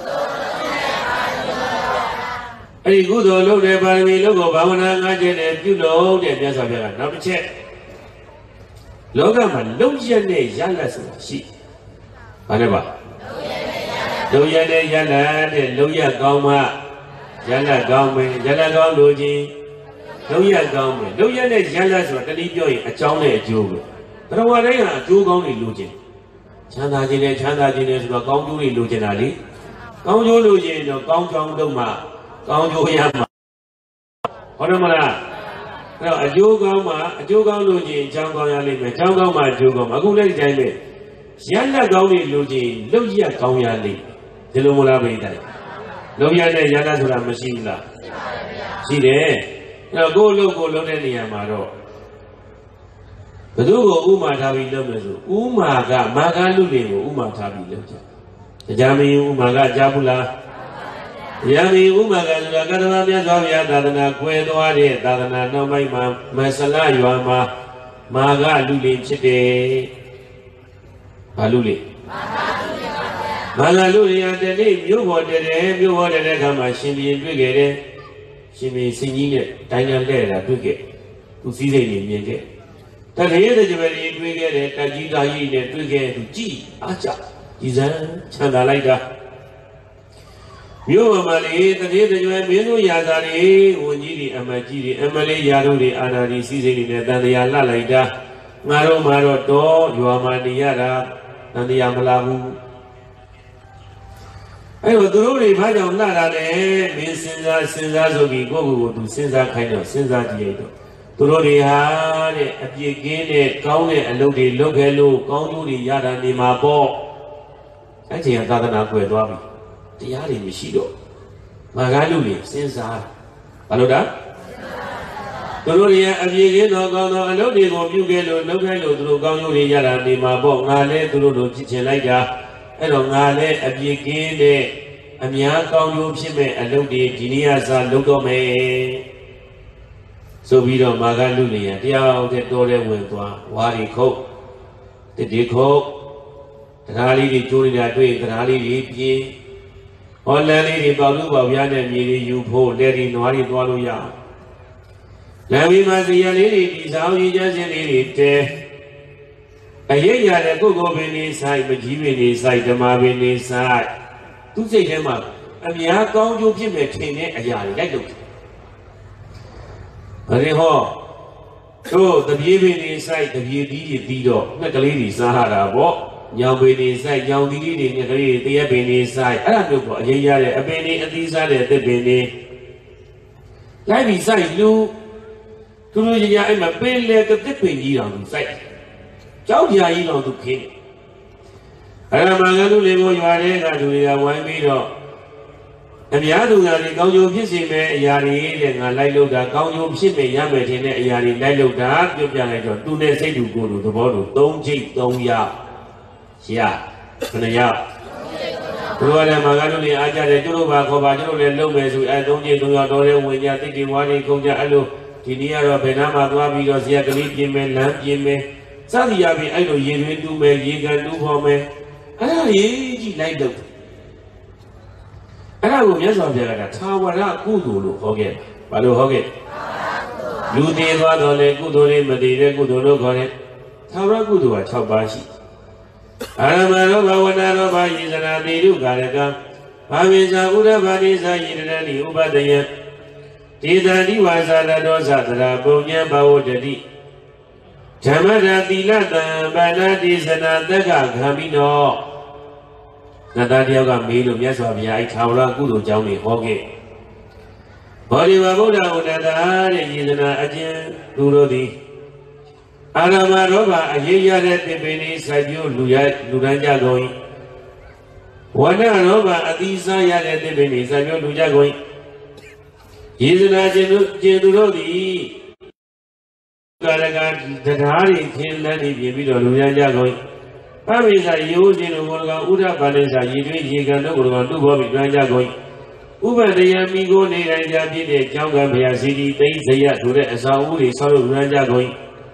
A: အဲ့ဒီကုသိုလ်လုပ်တဲ့ပါရမီလုပ်ကိုဘာဝနာ၅ချက်နဲ့ပြုလုပ်တဲ့မြတ်စွာဘုရားကနောက်တစ်ချက်လောကမှာလုံရက်နဲ့ရလတ်ဆိုတာရှိဘာလဲပါလုံရက်နဲ့ရလတ်တဲ့လုံရက်ကောင်းမှရလတ်ကောင်းမယ်ရလတ်ကောင်းလို့ချင်းလုံရက်ကောင်းမယ်လုံရက်နဲ့ရလတ်ဆိုတာတတိပြောရင်အကြောင်းနဲ့အကျိုးပဲဘရဝတိုင်းကအကျိုးကောင်းတွေလိုချင်ချမ်းသာခြင်းနဲ့ဆိုတော့ကောင်းကျိုးတွေလိုချင်တာလေကောင်းကျိုးလိုချင်တော့ကောင်းကြောင်းလုပ်မှကောင်းကျိုးရမှာဟုတ်တယ်မလားအဲ့တော့အကျိုးကောင်းလို့ချင်းအကြောင်းကောင်းရလိမ့်မယ်အကြောင်းကောင်းမှအကျိုးကောင်းအခုလည်းဒီတိုင်းပဲရလက်ကောင်းတွေလိုချင်းလုံရက်ကောင်းရလိမ့်ဒီလိုမလားပြိတ္တိုင်လုံရက်နဲ့ရလက်ဆိုတာမရှိဘူးလားရှိတယ်အဲ့တော့ကိုယ်လုပ်တဲ့နေရာမှာတော့ဘယ်သူကိုဥမာထားပြီးလုပ်မယ်ဆိုဥမာကမာကလူတွေကိုဥမာထားပြီးလုပ်ကြတရားမင်းဥမာကကြားဘူးလားတရားမင်းဥမာကဆိုတာကတ္တမမြတ်စွာဘုရားသာသနာကွယ်သွားတဲ့သာသနာနောက်ပိုင်းမှာမဆလရွာမှာမာကလူတွေဖြစ်တယ်ဘာလူတွေမာကလူတွေတနေ့မြို့ပေါ်တဲ့အခါမှာရှင်ဘီရင်တွေ့ခဲ့တယ်ရှင်ဘီစင်ကြီးနဲ့တိုင်းငံလဲတာတွေ့ခဲ့သူစည်းစိမ်တွေမြင်ခဲ့တထေးတဲ့ကြွယ်ကြီးတွေ့ခဲ့တယ်တကြီးသားကြီးနဲ့တွေ့ခဲ့သူကြည်အားကြဒီစံချမ်းသာလိုက်တာမြို့မှာလေတထေးတဲ့ကြွယ်မင်းတို့ရာသာတွေဝန်ကြီးတွေအမကြီးတွေအမလေးရာတို့တွေအာနာတွေစည်းစိမ်တွေနဲ့တန်တရားလှလိုက်တာငါတို့မှာတော့ရွာမှာနေရတာတန်တရားမလာဘူးအဲ့တော့သူတို့တွေဘာကြောင့်လှတာလဲမင်းစဉ်းစားဆိုပြီးကိုယ့်ကိုယ်သူစဉ်းစားခိုင်းတော့စဉ်းစားကြည့်ရတော့သူတို့တွေဟာတဲ့အပြစ်ကင်းတဲ့ကောင်းတဲ့အလုပ်တွေလုပ်ခဲ့လို့ကောင်းကျိုးတွေရတာနေမှာပေါ့အဲ့ဒီသာသနာကွယ်သွားပြီတရားတွေမရှိတော့မာကားလူတွေစဉ်းစားဘာလို့တာသူတို့တွေအပြစ်ကင်းသောကောင်းသောအလုပ်တွေကိုပြုခဲ့လို့လုပ်ခဲ့လို့သူတို့ကောင်းကျိုးတွေရတာနေမှာပေါ့ငါလည်းသူတို့လိုဖြစ်ချင်လိုက်တာအဲ့တော့ငါလည်းအပြစ်ကင်းတဲ့အများကောင်းကျိုးဖြစ်မဲ့အလုပ်တွေဒီနေ့ကစလုပ်တော့မယ်ဆိုပြီးတော့မာကလူလျံတရားတဲ့တော်တဲ့ဝင်သွားဝါရီခုတ်တတိခုတ်တရားလေးတွေကျိုးနေတာတွေ့တရားလေးတွေပြင်းဟောလန်းလေးတွေပေါလူပေါပြားနဲ့မြေတွေယူဖို့လက်တွေနွားတွေသွားလို့ရအောင်လမ်းပြီးမှစီရလေးတွေဒီဆောင်ရည်ကျစင်းလေးတွေတဲအရေးရတဲ့ကိုယ်ကိုယ်ပင်နေဆိုင်မကြီးပင်နေဆိုင်ဓမ္မပင်နေဆိုင်သူစိတ်ထဲမှာအများကောင်းကျိုးဖြစ်မဲ့ထင်တဲ့အရာတွေလိုက်လို့ဘာလဲဟောတို့တပြေးပင်နေဆိုင်တပြေးသီးတွေပြီးတော့ငှက်ကလေးတွေစားရတာပေါ့ညောင်ပင်နေဆိုင်ညောင်သီးတွေငှက်ကလေးတွေတရက်ပင်နေဆိုင်အဲ့ဒါမျိုးပေါ့အရေးရတဲ့အပင်တွေအသီးစားတဲ့သစ်ပင်တွေလိုက်ပြီးဆိုင်လူသူတို့ရအဲ့မှာပင်လေကသစ်ပင်ကြီးတော်သူဆိုင်ကြောက်ကြကြီးတော်သူခင်းအဲ့ဒါမှငါတို့လေးကိုရွာတဲ့ကလူတွေကဝိုင်းပြီးတော့အများသူကလည်းကောင်းကျိုးဖြစ်စေမဲ့အရာတွေတဲ့ငါလိုက်လို့တာကောင်းကျိုးဖြစ်မဲ့ရမယ်ထင်တဲ့အရာတွေလိုက်လို့တာပြောပြလိုက်တော့သူနဲ့စိတ်တူကိုယ်တို့သဘောတူ၃ချိတ်၃ရရခဏရဘုရားလည်းမင်္ဂလာတို့အားကြတယ်ကျတို့ပါခေါ်ပါကျတို့လည်းလုပ်မယ်ဆိုအဲ၃ချိတ်၃ရတော်တဲ့ဝင်ကြတိတ်တွေဝါးတွေကုန်ကြအဲ့လိုဒီနေ့ကတော့ဘယ်နာမှသွားပြီးတော့ဇယကလေးပြင်မယ်လမ်းပြင်မယ်စသည်အပြင်အဲ့လိုရေသွင်းတူးမယ်ရေကန်တူးခေါ်မယ်အဲ့ဒါရေးကြည့်လိုက်တော့အဲ့ဒါကိုမြတ်စွာဘုရားကသာဝရကုသိုလ်လို့ဟောခဲ့တယ်။ဘာလို့ဟောခဲ့။လူသေးသွားတော့လေကုသိုလ်တွေမသေးတဲ့ကုသိုလ်လို့ခေါ်တယ်။သာဝရကုသိုလ်က6ပါးရှိ။အာရမရောဘဝနာရောဘာယေဇနာတိရုကာရကဘာဝိဇာဥရဘာနိဇာယေရဏိဥပဒယဒေသတိဝါစာလတောသတရာပုံညံဘဝတတိဓမ္မရာတိလတံဘာနာတိဇနာတက္ကဂံမိနောနတ်သားတယောက်ကမေးလို့မြတ်စွာဘုရားအဲ့ထာဝရကုသိုလ်ကြောင်းတွေဟောခဲ့ဘောဓိဝဗုဒ္ဓဝတ္တတဲ့ယေသနာအကျဉ်သူတို့သည် Arama roba ayya de tibini sajo luranja going. Wana roba adisa ya de tibini sajo luja going. Yizna jenurodi. Karaga dadari khilani bibido luranja going. Pamisa yojinu golga uda banesa yidwi yigano golga dubo bidanja going. Ubadaya migo ne ranja bide changa bhyasidi tei saya dure asauri saru luranja going.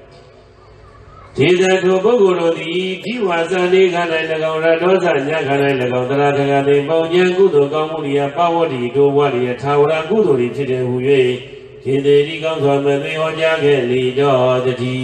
A: Tida to bogorodi jiwasani kanai lagao radosa nya kanai lagao taratagade paunyan kudo kaumuliya pawadi do wadiya thawara kudori phite huye Tinderi kaung swa mwe hoja ke li do tati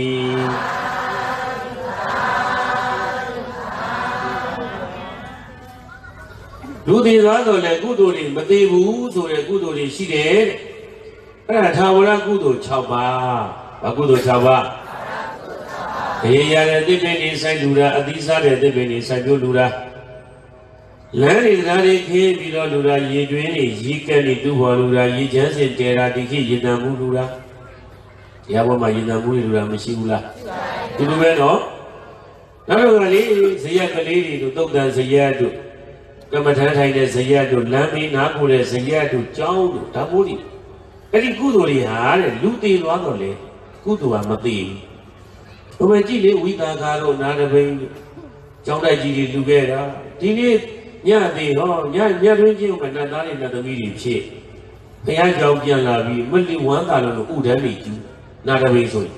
A: Ludi zwa le kudori mate bu so le kudori shi de Era thawara kudo 6 ပါဘာကုသိုလ် 6 ပါအေးရတဲ့သစ်ပင်တွေစိုက်လူတာအသီးစားတဲ့သစ်ပင်တွေစိုက်ပြိုးလူတာလမ်းတွေတရားတွေခင်းပြီးတော့လူတာရေတွင်းတွေရေကက်တွေတူပေါ်လူတာရေချမ်းစင်တဲတာဒီခေတ်ရေတံမှုလူတာတရားပေါ်မှာရေတံမှုတွေလူတာမရှိဘူးလားဒီလိုပဲနော်နောက်တော့ကလေးဇယက်ကလေးတွေတို့တုတ်တန်ဇယက်တို့ကမ္မထမ်းထိုင်တဲ့ဇယက်တို့လမ်းမင်းနားကိုတဲ့ဇယက်တို့ကြောင်းတို့ဒါမို့ဒီအဲ့ဒီကုသိုလ်တွေဟာတဲ့လူသေးသွားတော့လေကုသိုလ်ကမသေးဘူးဘယ်ကြည့်လေဝိသာကာလို့နာတပိန်ကျောင်းတိုက်ကြီးတွေလူခဲ့တာဒီနေ့ညသေးဟောညတွင်းချင်းကနတ်သားတွေနတ်သမီးတွေဖြစ်ဘုရားကြောင်းပြန်လာပြီးမလီဝမ်းသာလို့ဥဒန်းတွေကျူးနာတပိန်ဆိုရင်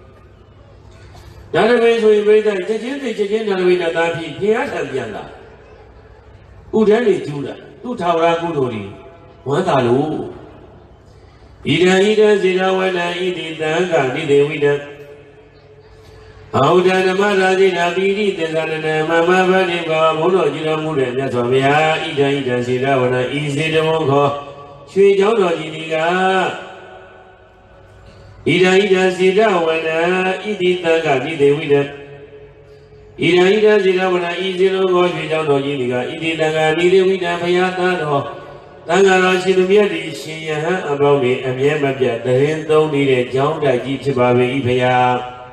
A: နာတပိန်ဆိုရင်ပြိဿချက်ချင်းနာတပိန်နတ်သားဖြစ်ဘုရားထံပြန်လာဥဒန်းတွေကျူးတာသူ့ထာဝရကုသိုလ်တွေဝမ်းသာလို့ဣဒံစေတဝနံဣတိတံကနိဒေဝိတံအောဒနမရာဇိနာပိရိသင်္ကရဏမမဗန္တိဘာဘုန်းတော်ကြီးတော်မူတဲ့မြတ်စွာဘုရားဣဒံစေတဝနံဤစေတဝံခောရွှေเจ้าတော်ကြီးဒီကဣဒံစေတဝနံဣတိတံကနိဒေဝိတံဣဒံစေတဝနံဤစေတဝံခောရွှေเจ้าတော်ကြီးဒီကဣတိတံကနိဒေဝိတံဘုရားသားတော်တန်ဃာတော်ရှင်သူမြတ်ဒီရှင်ယဟန်အပေါင်းတွေအမြဲမပြတ်တရင်သုံးနေတဲ့ကျောင်းတိုက်ကြီးဖြစ်ပါပေ၏ဘုရား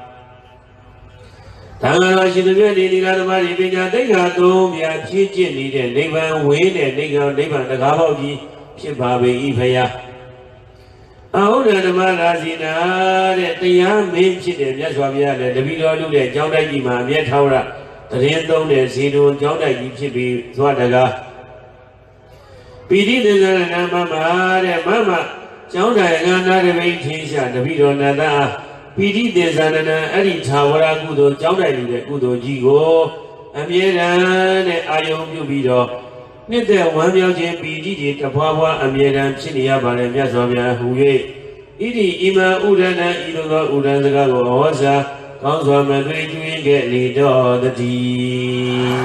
A: တန်ဃာတော်ရှင်သူမြတ်ဒီဒီဃဓမ္မဒီပညာသိက္ခာသုံးမြတ်ဖြည့်ကျင့်နေတဲ့နိဗ္ဗာန်ဝေးတဲ့နိဗ္ဗာန်တကားပေါက်ကြီးဖြစ်ပါပေ၏ဘုရားအဟုဒ္ဓဓမ္မရာဇိနာတဲ့တရားမင်းဖြစ်တဲ့မြတ်စွာဘုရားလည်းတပည့်တော်လူတဲ့ကျောင်းတိုက်ကြီးမှာအမြဲထောက်ရတရင်သုံးတဲ့ဇေတုံကျောင်းတိုက်ကြီးဖြစ်ပြီးသွားတကားပိဋိသင်္ကရဏမမတဲ့မမကျောင်းတိုင်ငါနာတပိန်ထင်းရှာတပိတော်နတ်သားပိဋိသင်္ကရဏအဲ့ဒီသာဝရကုသိုလ်ကျောင်းတိုင်လူတဲ့ကုသိုလ်ကြီးကိုအမြဲတမ်းတဲ့အာယုံပြုပြီးတော့နှစ်သက်ဝမ်းမြောက်ခြင်းပိဋိတွေတဖွာဖွာအမြဲတမ်းဖြစ်နေရပါလေမြတ်စွာဘုရားဟူ၍ဣတိဣမံဥဒဏဤလိုသောဥဒဏစကားကိုဟောစာကောင်းစွာမသွေးကျွေးခဲ့လေတော်တည်း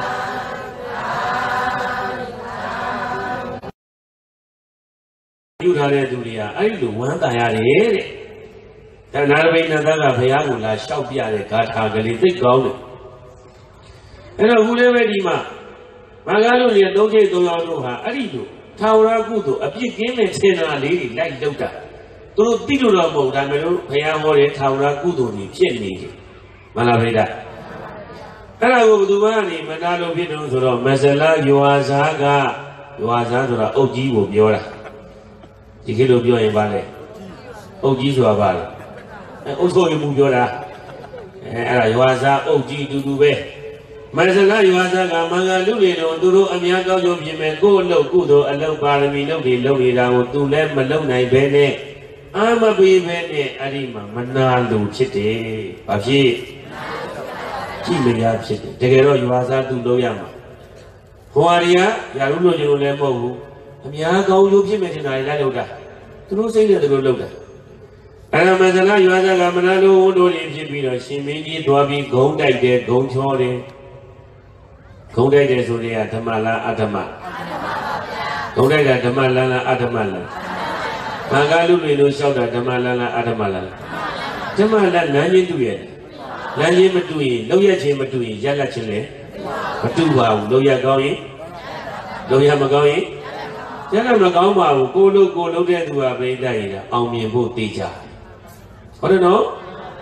A: ပြုထားတဲ့သူတွေကအဲ့ဒီလိုဝမ်းသာရတယ်တဲ့။ဒါနာရပိဏသကဘုရားကိုလာလျှောက်ပြတဲ့ဂါထာကလေးသိကောင်းတယ်။အဲ့တော့ခုလည်းပဲဒီမှာမင်္ဂလာတို့ရဲ့သုံးချိတ်သုံးယောက်တို့ဟာအဲ့ဒီလိုထာဝရကုသိုလ်အပြစ်ကင်းတဲ့စေနာလေးတွေလိုက်လုပ်တာ။သူတို့သိလို့တော့မဟုတ်ဒါပေမဲ့ဘုရားဟောတဲ့ထာဝရကုသိုလ်ကြီးဖြစ်နေတယ်။မလားဗိဒ္ဓ။အဲ့ဒါကိုဘယ်သူမှနေမနာလို့ဖြစ်တယ်ဆိုတော့မဆလာယွာဇာကယွာဇာဆိုတာအုတ်ကြီးကိုပြောတာ။ဒီခေတ်လိုပြောရင်ပါလေအုတ်ကြီးဆိုတာပါလေအုတ်ဆိုရင်မူပြောတာအဲ့ဒါရွာစားအုတ်ကြီးတူတူပဲမဆလာရွာစားကမင်္ဂလူတွေတို့သူတို့အများကောင်းကျိုးပြင်မဲ့ကိုယ်အလုပ်ကုသိုလ်အလုပ်ပါရမီလုပ်တွေလုပ်နေတာကိုသူလည်းမလုပ်နိုင်ပဲနဲ့အာမပေးပဲနဲ့အဲ့ဒီမှာမနာလို့ဖြစ်တယ်ဘာဖြစ်ကြည့်မရဖြစ်တယ်တကယ်တော့ရွာစားသူလုပ်ရမှာဟောရီယာရာလူလို့ကျလို့လည်းမဟုတ်ဘူးအများကောင်းကျိုးဖြစ်မဲ့တင်တာလည်းလုပ်တာသူတို့စိတ်နဲ့သူတို့လုပ်တာအဲ့ဒါမှသလားရွာသားကမနာလို့ဝန်တို့လေးဖြစ်ပြီးတော့ရှင်မင်းကြီးသွားပြီးဂုံးတိုက်တယ်ဂုံးချောတယ်ဂုံးတိုက်တယ်ဆိုတဲ့ကဓမ္မလားအဓမ္မဂုံးတိုက်တာဓမ္မလားအဓမ္မလားမင်္ဂလူတွေလို့လျှောက်တာဓမ္မလားအဓမ္မလားဓမ္မလားလမ်းချင်းတူရဲ့လမ်းချင်းမတူရင်လောက်ရချင်းမတူရင်ရက်လက်ချင်းလည်းမတူပါဘူးလောက်ရကောင်းရင်လောက်ရမကောင်းရင်ကျန်တော့မကောင်းပါဘူးကိုလုပ်တဲ့သူကပြိတ္တရည်အောင်မြင်ဖို့သိကြဟုတ်တယ်နော်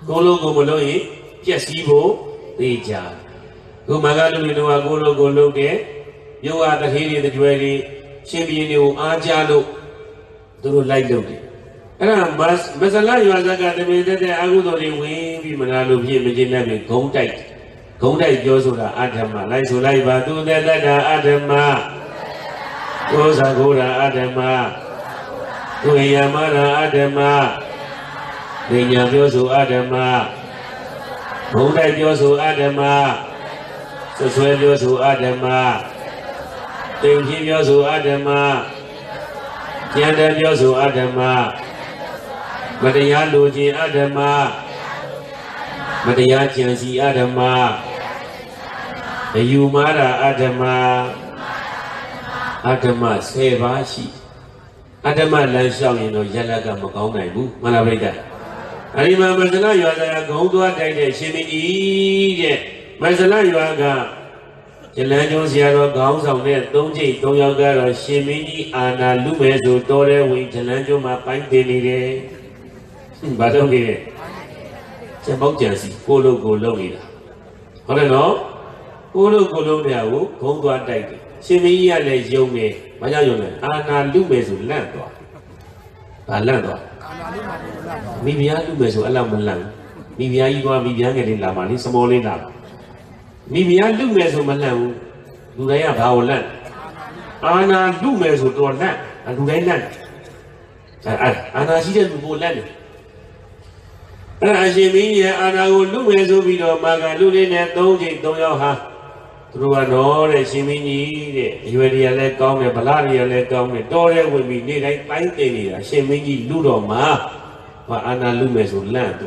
A: Golo Goloi, Piasibo, Rija. Gumagalu, Golo Gologe, you are the Hiri, the Jewelry, Shiminu, Ajalo, do like Loki. And I must, Masala, you are the Academy that I would only win, Manalu, Imagine, Contact. Contact Josura Adama, Laisulaiba, do the letter Adama, Rosagura Adama, Yamara Adama, Vinyamiosu Adama, Contact Josu Adama, Susueliosu Adama, Tinjiosu Adama, Yandamiosu Adama, Madayaluji Adama, Madayachi Adama. Yumara Adama Sevashi Adama Lanshaw, you know, Yalaga Makonaibu, Malabrida. Arima Mazala, you are going to attend Shimini, Mazala, you are Jelano Zero Gauns on there, Donji, Donyaga, Shimini, and Lumezo, Dore, with Jelano Mapai Deli, but okay. Sembojansi, Polo Golomida. Hold on. Polo Golomia, Congo and Dike. Shimia les Yome, Mayayone, Anna Lumezu Lando. Alando. Mibia Lumezu Alamulan. Mibia Igua Mibian in Lamani, Samolina. Mibia Lumezu Malan, Dudaya Baolan. Anna Lumezu Dornan, and Dudayan. Anna she didn't go land. Ashimia, and I will look as a video, Magalulin and Doji, Doyaha. Through an old Shimini, you already let go, and Balaria let go, and Dore will be near like Paintini, Shimini Ludoma, but Anna Lumes will land.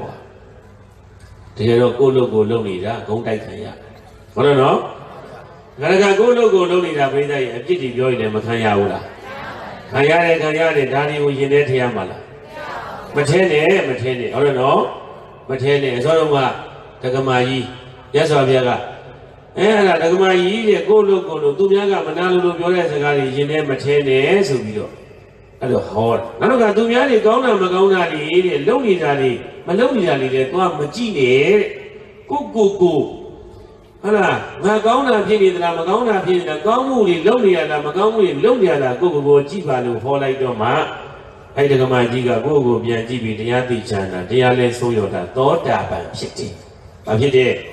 A: They don't go logo lonely, don't take her. I don't know. Garaga go logo lonely, I did enjoy them, Makayala. Kayare, Danny, we in Etiamala. Matene, I don't know. Matene, Zoroma, Tagamai, yes, Aviaga. And Tagamai, go logo, Dumiaga, Manalu, Yoresagari, Gene, Matene, Subio. I don't hold. None of that Dumiani, Gona, Magona, Lonely Daddy, Maloney Daddy, Magine, Cuckoo. Hala, Magona, Penny, the Magona, Penny, the Gomu, Lonely, and Magamu, Lonely, and Gogo, Jiba, for like Doma. I think my Diga Gogo, Bianji, the Yati Chana, the Yale Soyota, Tota, Shitty. I'm here.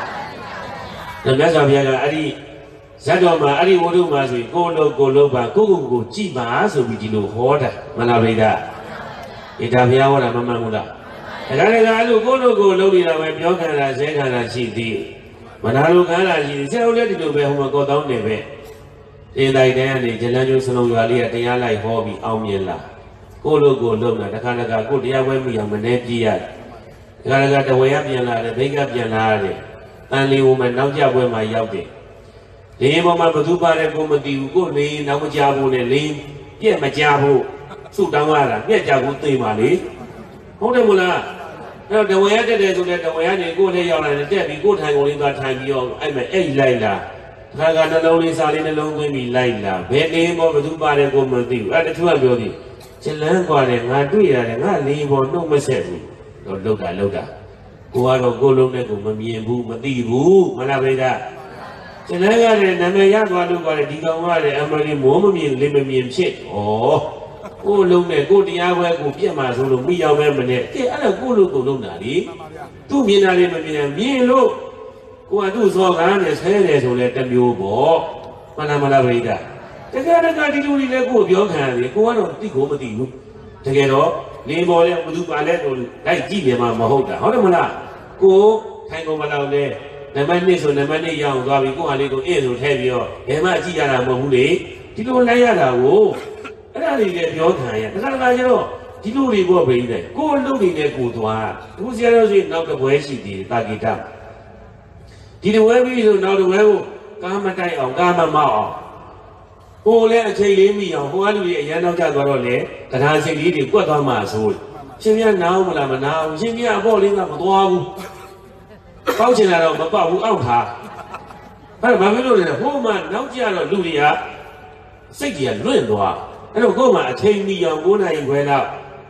A: The Nazaviaga Adi Zadoma, Adi Woduma, Goloba, Gogo, Jiba, so we do water, Manavida. Itaviawa, Mamamula. And I go Lodi, my Biocana, Zegana, she Manalo Gala, she said, let it go down the way. In thy day, the Jelano Sonogali, the Yala hobby, Aumiela. Golo Lona, the Canada, good Yawami, Manetia. The Canada, the way up Yana, the big up Yanare. Only woman, now Jabwe, my Yawdi. The name of my Baduba and Gomadi, good name, now Jabu and Lane, yeah, my Jabu, Sudamara, yeah, Jabu Timali. Hold them now, the way I did it, the way I did go there and Debbie, good hang only that time young, I'm a Laila. Raga the lonely Salin along with me, Laila. Bed name of Baduba and Gomadi, at the 12 building. Chilan, I do it, and I leave on no myself. Don't look at Loda. Go out of Golomego, Mammy and Boo, Madibu, Malaveda. Chilaga and Namayaga look at the Diga, Emily, Mommy, and Limmy and shit. Oh, Lone, go the hour, go Piama, so we are women. I go look Golonari. 2 million and me look. Go and do so, and his head is to let them you go. Manamalaveda. The Canada did only let go of your hand, go on the go with you. Together, name all them do ballet like Jimmy Mahota. How go, hang over down there. The man is on the money young, go and go in with heavy or Emma Giana Mahule. Did you lay at a woe? And I get your time. The Canada, did you leave over there? Go looking at good one. Who's the other not the way she did, Bagita? Did you ever use another well? Gamma die on Gamma Ma. Oh, let us say, me on one way, Yanaka Gorole, that has a little good on my soul. Shimia now, Malamana, Shimia bowling up a dog. Pouching out of a bow out her. But my little woman, now Giano Lulia, 6 years, Lindua, and Ogoma, take me on one eye went out.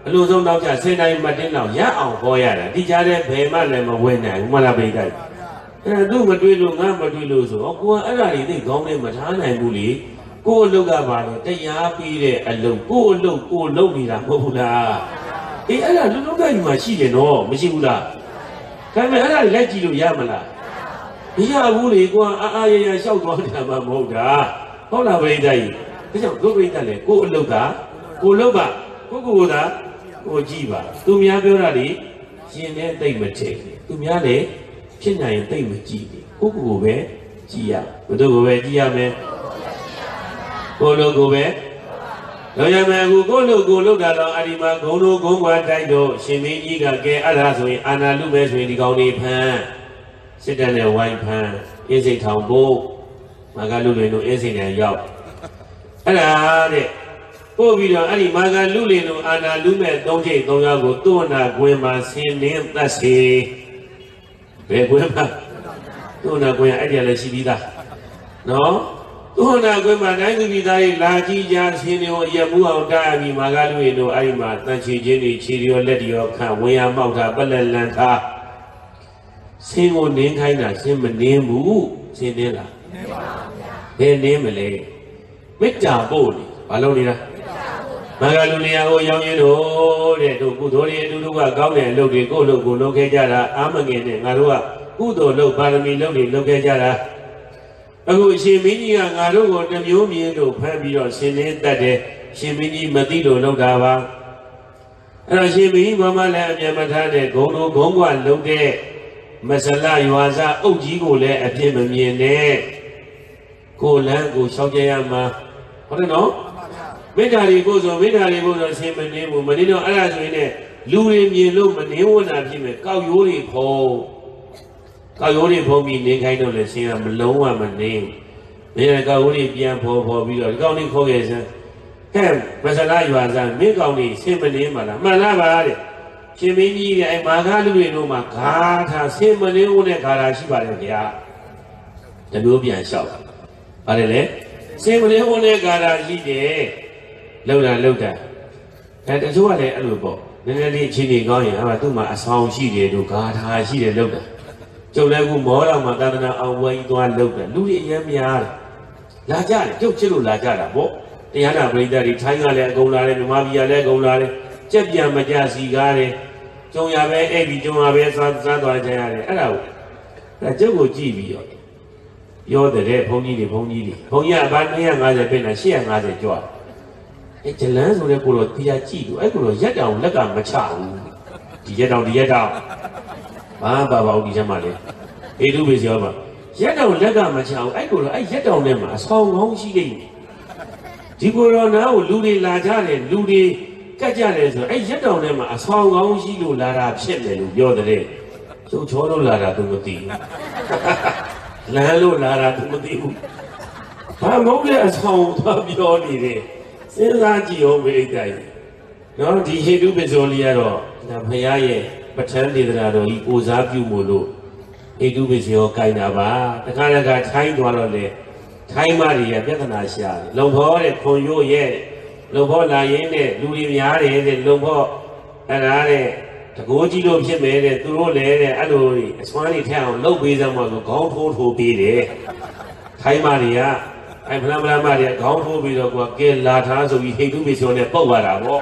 A: 路中老家现在没电脑也熬过呀了，底下的白马来么为难，我那边的，都没对路，俺没对路说，我俺那里的讲的没他那不理，过路个话呢，在亚比的路过路的啦，不啦，哎，俺那路个有嘛事的喏，没事不啦，咱们俺那里来记录也没啦，亚不里过呀，小光的嘛没的，好那边的，这像过边的嘞，过路吧，过的。我记吧，都苗表那里，现在对不起，都苗嘞，现在对不起的，过呗，记呀，不都过呗，记呀没？过呗，老爷们，过路的了，阿里嘛，公路公关态度，前面一个给阿拉水，阿那路边水的高地盘，现在的外盘，也是淘宝，马家路边都也是那样，阿拉的。过比了，阿里马家路里头，阿那路面东西都要过多那规嘛，先年那些，别规嘛，多那规一点来洗的，喏，多那规嘛，那个比他垃圾家先年也不好打，比马家路里头阿里嘛，那去这里去了来了看，我也冒他不能让他，先我年开那先没年不，先年了，年没来，没trả bộ呢，把路呢？马家路里啊，我养鱼多的，都古多的，都个高的路的，过路开家了，阿门的，俺都啊，古多路巴拉米路的路开家了。အခုရှင်မင်းကြီးကငါတို့ကိုတမျိုးမြင်းတို့ဖမ်းပြီးတော့ဆင်းနေတတ်တယ်ရှင်မင်းကြီးမသိလို့လုပ်တာပါအဲ့တော့ရှင်မင်းကြီးဘာမှလည်းအမြတ်မထားတဲ့ဂုံတို့ဂုံကလုပ်တဲ့မဆလရွာစားအုပ်ကြီးကိုလည်းအပြစ်မမြင်နဲ့ကိုလန်းကိုရှောက်ကြရမှာဟုတ်တယ်နော်မေတ္တာတွေကိုဆိုရှင်မနေဘူးမနေတော့အဲ့ဒါဆိုရင်လည်းလူတွေမြင်လို့မနေဝနာဖြစ်မယ်ကောက်ရိုးတွေဖုံးကောက်ရိုးတွေဖုံးပြီးနေခိုင်းတော့လည်းရှင်ကမလုံးဝမနေမင်းကကောက်ရိုးတွေပြန်ဖော်ပြီးတော့ဒီကောင်းလေးခေါ်ခဲ့စမ်းဟဲ့မဆလာရွာစားမင်းကောင်းလေးရှင်မနေမှာလားမှန်လားပါတဲ့ရှင်မင်းကြီးရဲ့အဲမာခါလူတွေတို့မှာဂါထာရှင်မနေဦးနဲ့ဂါထာရှိပါတယ်ဗျာတမျိုးပြန်လျှောက်ပါတယ်လေရှင်မနေဦးနဲ့ဂါထာရှိတယ်လောက်တာအဲတချို့ကလည်းအဲ့လိုပေါ့နည်းနည်းလေးအချင်းကြီးကောင်းရင်အဲ့ဒါသူ့မှာအဆောင်ရှိတယ်တို့ဂါထာရှိတယ်လောက်တာကျုပ်လည်းခုမောတော်မှာသာသနာအောင်ဝိုင်းသွားလောက်တယ်လူတွေအများများလာကြတယ်ကျုပ်ချစ်လို့လာကြတာပေါ့တရားနာပရိသတ်တွေထိုင်းကလည်းအကုန်လာတယ်မြမပြည်ကလည်းအကုန်လာတယ်ကြက်ပြန်မကြစီကားတယ်ကျုံရပဲအဲ့ဒီကျုံရပဲစားသွားကြရတယ်အဲ့ဒါကိုအဲ့ကျုပ်ကိုကြည့်ပြီးရောပြောတဲ့ဘုန်းကြီးတွေဘုန်းကြီးကဘာ250ပြင်တာ850ကြွားအဲ့ဂျလန်းဆိုတဲ့ကိုတော့တရားကြည့်လို့အဲ့ကိုတော့ရက်တောင်လက်ကမချဘူးဒီရက်တောင်ဘာပါဦးဒီချက်မှလေအေတုပဲပြောပါရက်တောင်လက်ကမချဘူးအဲ့ကိုတော့အဲ့ရက်တောင်ထဲမှာအဆောင်ကောင်းရှိနေတယ်ဒီကိုတော့နားကိုလူတွေလာကြတယ်လူတွေကတ်ကြတယ်ဆိုအဲ့ရက်တောင်ထဲမှာအဆောင်ကောင်းရှိလို့လာတာဖြစ်တယ်လို့ပြောတဲ့ကျုပ်ချောလို့လာတာသူမသိဘူးလမ်းလို့လာတာသူမသိဘူးဘာမဟုတ်လဲအဆောင်သွားပြောနေတယ်စဉ်းစားကြည့်အောင်ပဲအိတ်တိုင်းနော်ဒီဟိတုပစ္စောလေးကတော့ဒါဘုရားရဲ့ပဋ္ဌာန်းဒေသနာတော်ကြီးကိုစားပြုမို့လို့ဟိတုပစ္စောကိုင်တာပါတခါထိုင်းသွားတော့လေထိုင်းမတွေရဲ့ပြဿနာရှာတယ်လုံဖောတဲ့ခွန်ရိုးရဲ့လုံဖောလာရင်းနဲ့လူတွေများတယ်တဲ့လုံဖောအဲ့ဒါတဲ့တကိုးကြီးလို့ဖြစ်မယ်တဲ့သူတို့လည်းတဲ့အဲ့လိုအစွမ်းတွေထက်အောင်လှုပ်ပေးစမ်းမှဆိုခေါင်းထိုးပေးတယ်ထိုင်းမတွေကအဲ့ဖလမတွေကခေါင်းထိုးပြီးတော့ကဲလာထားဆိုပြီးဟိတုပစ္စောနဲ့ပုတ်သွားတာပေါ့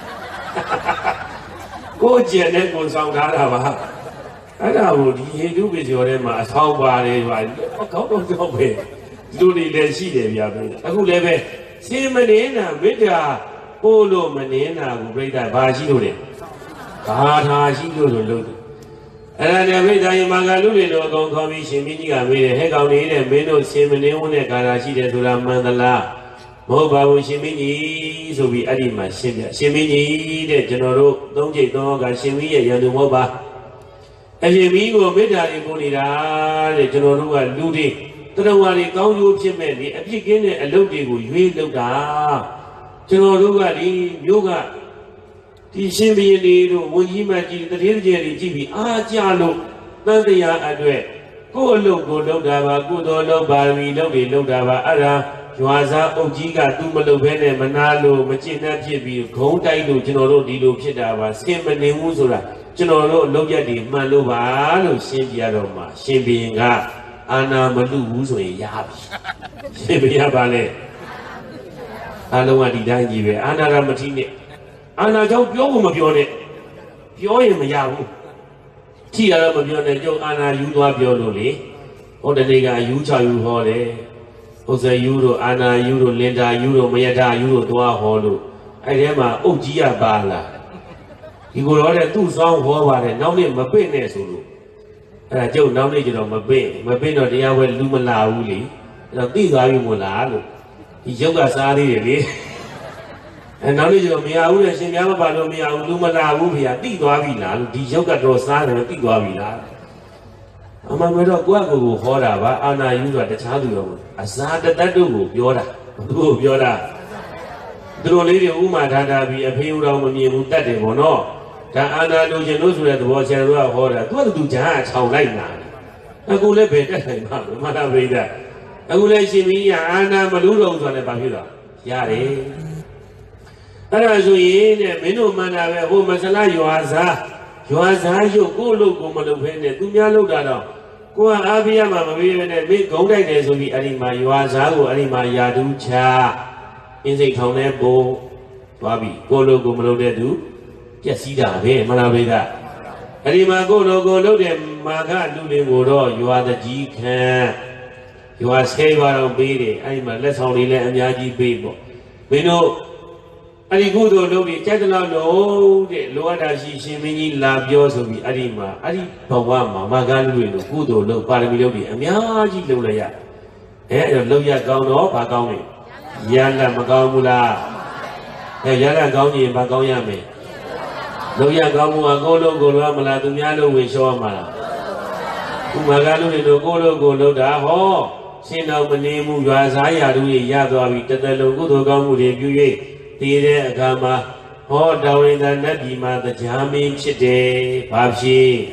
A: ကိုကျန်တဲ့ကိုဆောင်ထားတာပါအဲ့ဒါကိုဒီဟိတုပစ္စောထဲမှာအဆောင်ပါတယ်ဗျာခေါင်းတော့ကြောက်ပဲလူတွေလည်းရှိတယ်ဗျာပြိတ္တာအခုလည်းပဲစင်မနေနာမေတ္တာပို့လို့မနေနာဘူးပြိတ္တာဘာရှိလို့လဲဂါထာရှိလို့လို့လို့အဲ့ဒါနဲ့ပြိတ္တာယမင်္ဂလူတွေတော့အကုန်ခေါ်ပြီးရှင်မင်းကြီးကမေးတယ်ဟဲ့ကောင်လေးတဲ့မင်းတို့စင်မနေဝန်းတဲ့ဂါထာရှိတယ်ဆိုတာမှန်သလားမဟုတ်ပါဘူးရှင်မင်းကြီးဆိုပြီးအဲ့ဒီမှာရှင်းပြရှင်မင်းကြီးတဲ့ကျွန်တော်တို့သုံးကြိမ်သုံးဟောကရှင်မင်းရဲ့ရန်သူမဟုတ်ပါအရှင်မင်းကိုမေတ္တာတွေပို့နေတာတဲ့ကျွန်တော်တို့ကလူတွေတရားဝါတွေကောင်းကျိုးဖြစ်မဲ့ဒီအဖြစ်ကင်းတဲ့အလုပ်တွေကိုရွေးလုပ်တာကျွန်တော်တို့ကဒီမျိုးကဒီရှင်ဘီရီတို့ဝန်ကြီးမကြီးတတိယကျယ်တွေကြည့်ပြီးအားကြလို့တန်တရားအတွက်ကိုယ့်အလုပ်ကိုလုပ်တာပါကုသိုလ်လုပ်ပါရမီလုပ်တွေလုပ်တာပါအဲ့ဒါ Yuaza Ojiga Dumalovene Manalo Machina Jibi Gondaido Genoro Dido Chidava Skimani Muzura Genoro Logadi Malova Simbiaroma Simbinga Anna Malu Yabi Simbiabale Alawadi Dangi Anna Ramatini Anna Joe Pione Pioim Yabu Tia Mabione Jo Anna Yudwa Biololi or the Lega Yucha Hole Ose Euro Anna Euro Linda Euro Mayada Euro Dua Holo I am a Ojia Bala. He would order 2 songs forward and now name a pain as Ulu. And I don't know my pain or the other Lumala Uli. The big Ayumula. He yoga Sari. And knowledge of me, I will say Yamabano me, I will Lumala Uvia, Tigavila, the yoga Rosan and Tigavila. Among the Guago, Horava, Anna Yuga, the child, Asada Dadu, Yoda. The lady Uma Dada be a pale round me Mutade or no. The Anna Lujanus at the watch and raw horror. What do Jahats how like now? I go let better, Mother Veda. I will let me Anna Maluros on the Bahula. Yare. And as we in a menu man, I will Masala, you are you go look over the pen, do me a look at all. Go Abiyama, we and make gold days will be Anima, you are Zago, Anima Yadu Cha. In the town Bo Babi, go logo Malodedu, just see that way, Malaveda. Anima go them, Maga, do them, you are the G can. You are Saver of Bede, Anima, let's only let Yaji Babo. We know Ani good or no, the Catalan no, the Loada Shimini Labios of the Anima, Adi Pawama, Magalu, good or no, Paramilodi, and Yaji Lolaya. Eh, Loya Gown or Pagami. Yala Magamula Yala Gauni and Bagoyame Loya Gamu Agolo Golamala Dumiano with Shomala Umagalu in Ogolo Goloda Ho Sina Manemu Yazaya Dui Yagawi Tatalo Gudo Gamu de Buye Tire Gama Ho Dawina Nadima the Jami Chite Babshi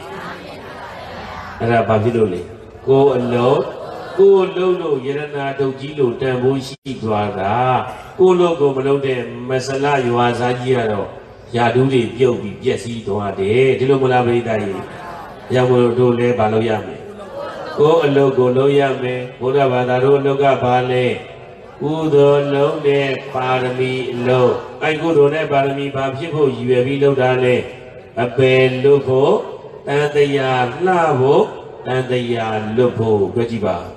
A: Ara Babilole Go alone Go Lolo, Yerana, Dogilo, Tambushi, Guada, Go Logo, Malode, Masala, you are Zagiaro, Yaduli, Yogi, Jessie, Doade, Dilomula Dai, Yamudo Le Baloyame. Go Logo, Loyame, Bodavadaro, Loga Bale, Udo, Lone, Parami, Lo. I go to Nebarami, Papipo, you have been Dane, a pen loco, and the yard lavo, and the yard lopo, Gajiba.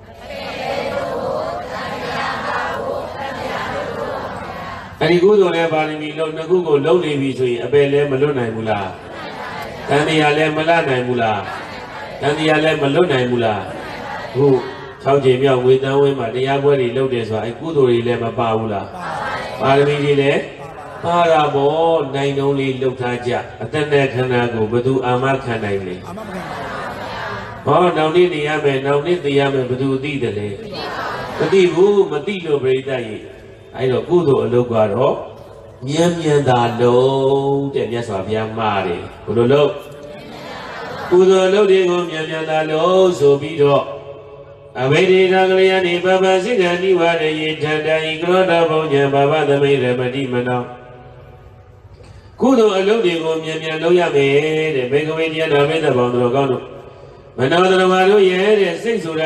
A: And you go to Nebarami, Nagugo, Lonely Visi, a Bele Malona Mula, and the Ale Malana Mula, and the Ale Malona Mula, who Sao Jamia with the women, the Yabari loaded, so I could only let a Paula. Paramile, Parabo, 9 only looked at ya, a Tanago, but do Amakanai. Oh, now need the Yaman, now need the Yaman, but do Didale. But the woo, Matilo Bredai. I don't go to a logo. Yam da low, then yes, of young Mari. Udo loading Yam da low, so be dog. I waited ugly and if Baba Zigani were a tender, he glowed about Yam Baba the maid of a demon. Kudo loading on Yam Loyame, the Begawinian of it about Rogano. Another one, yes, six to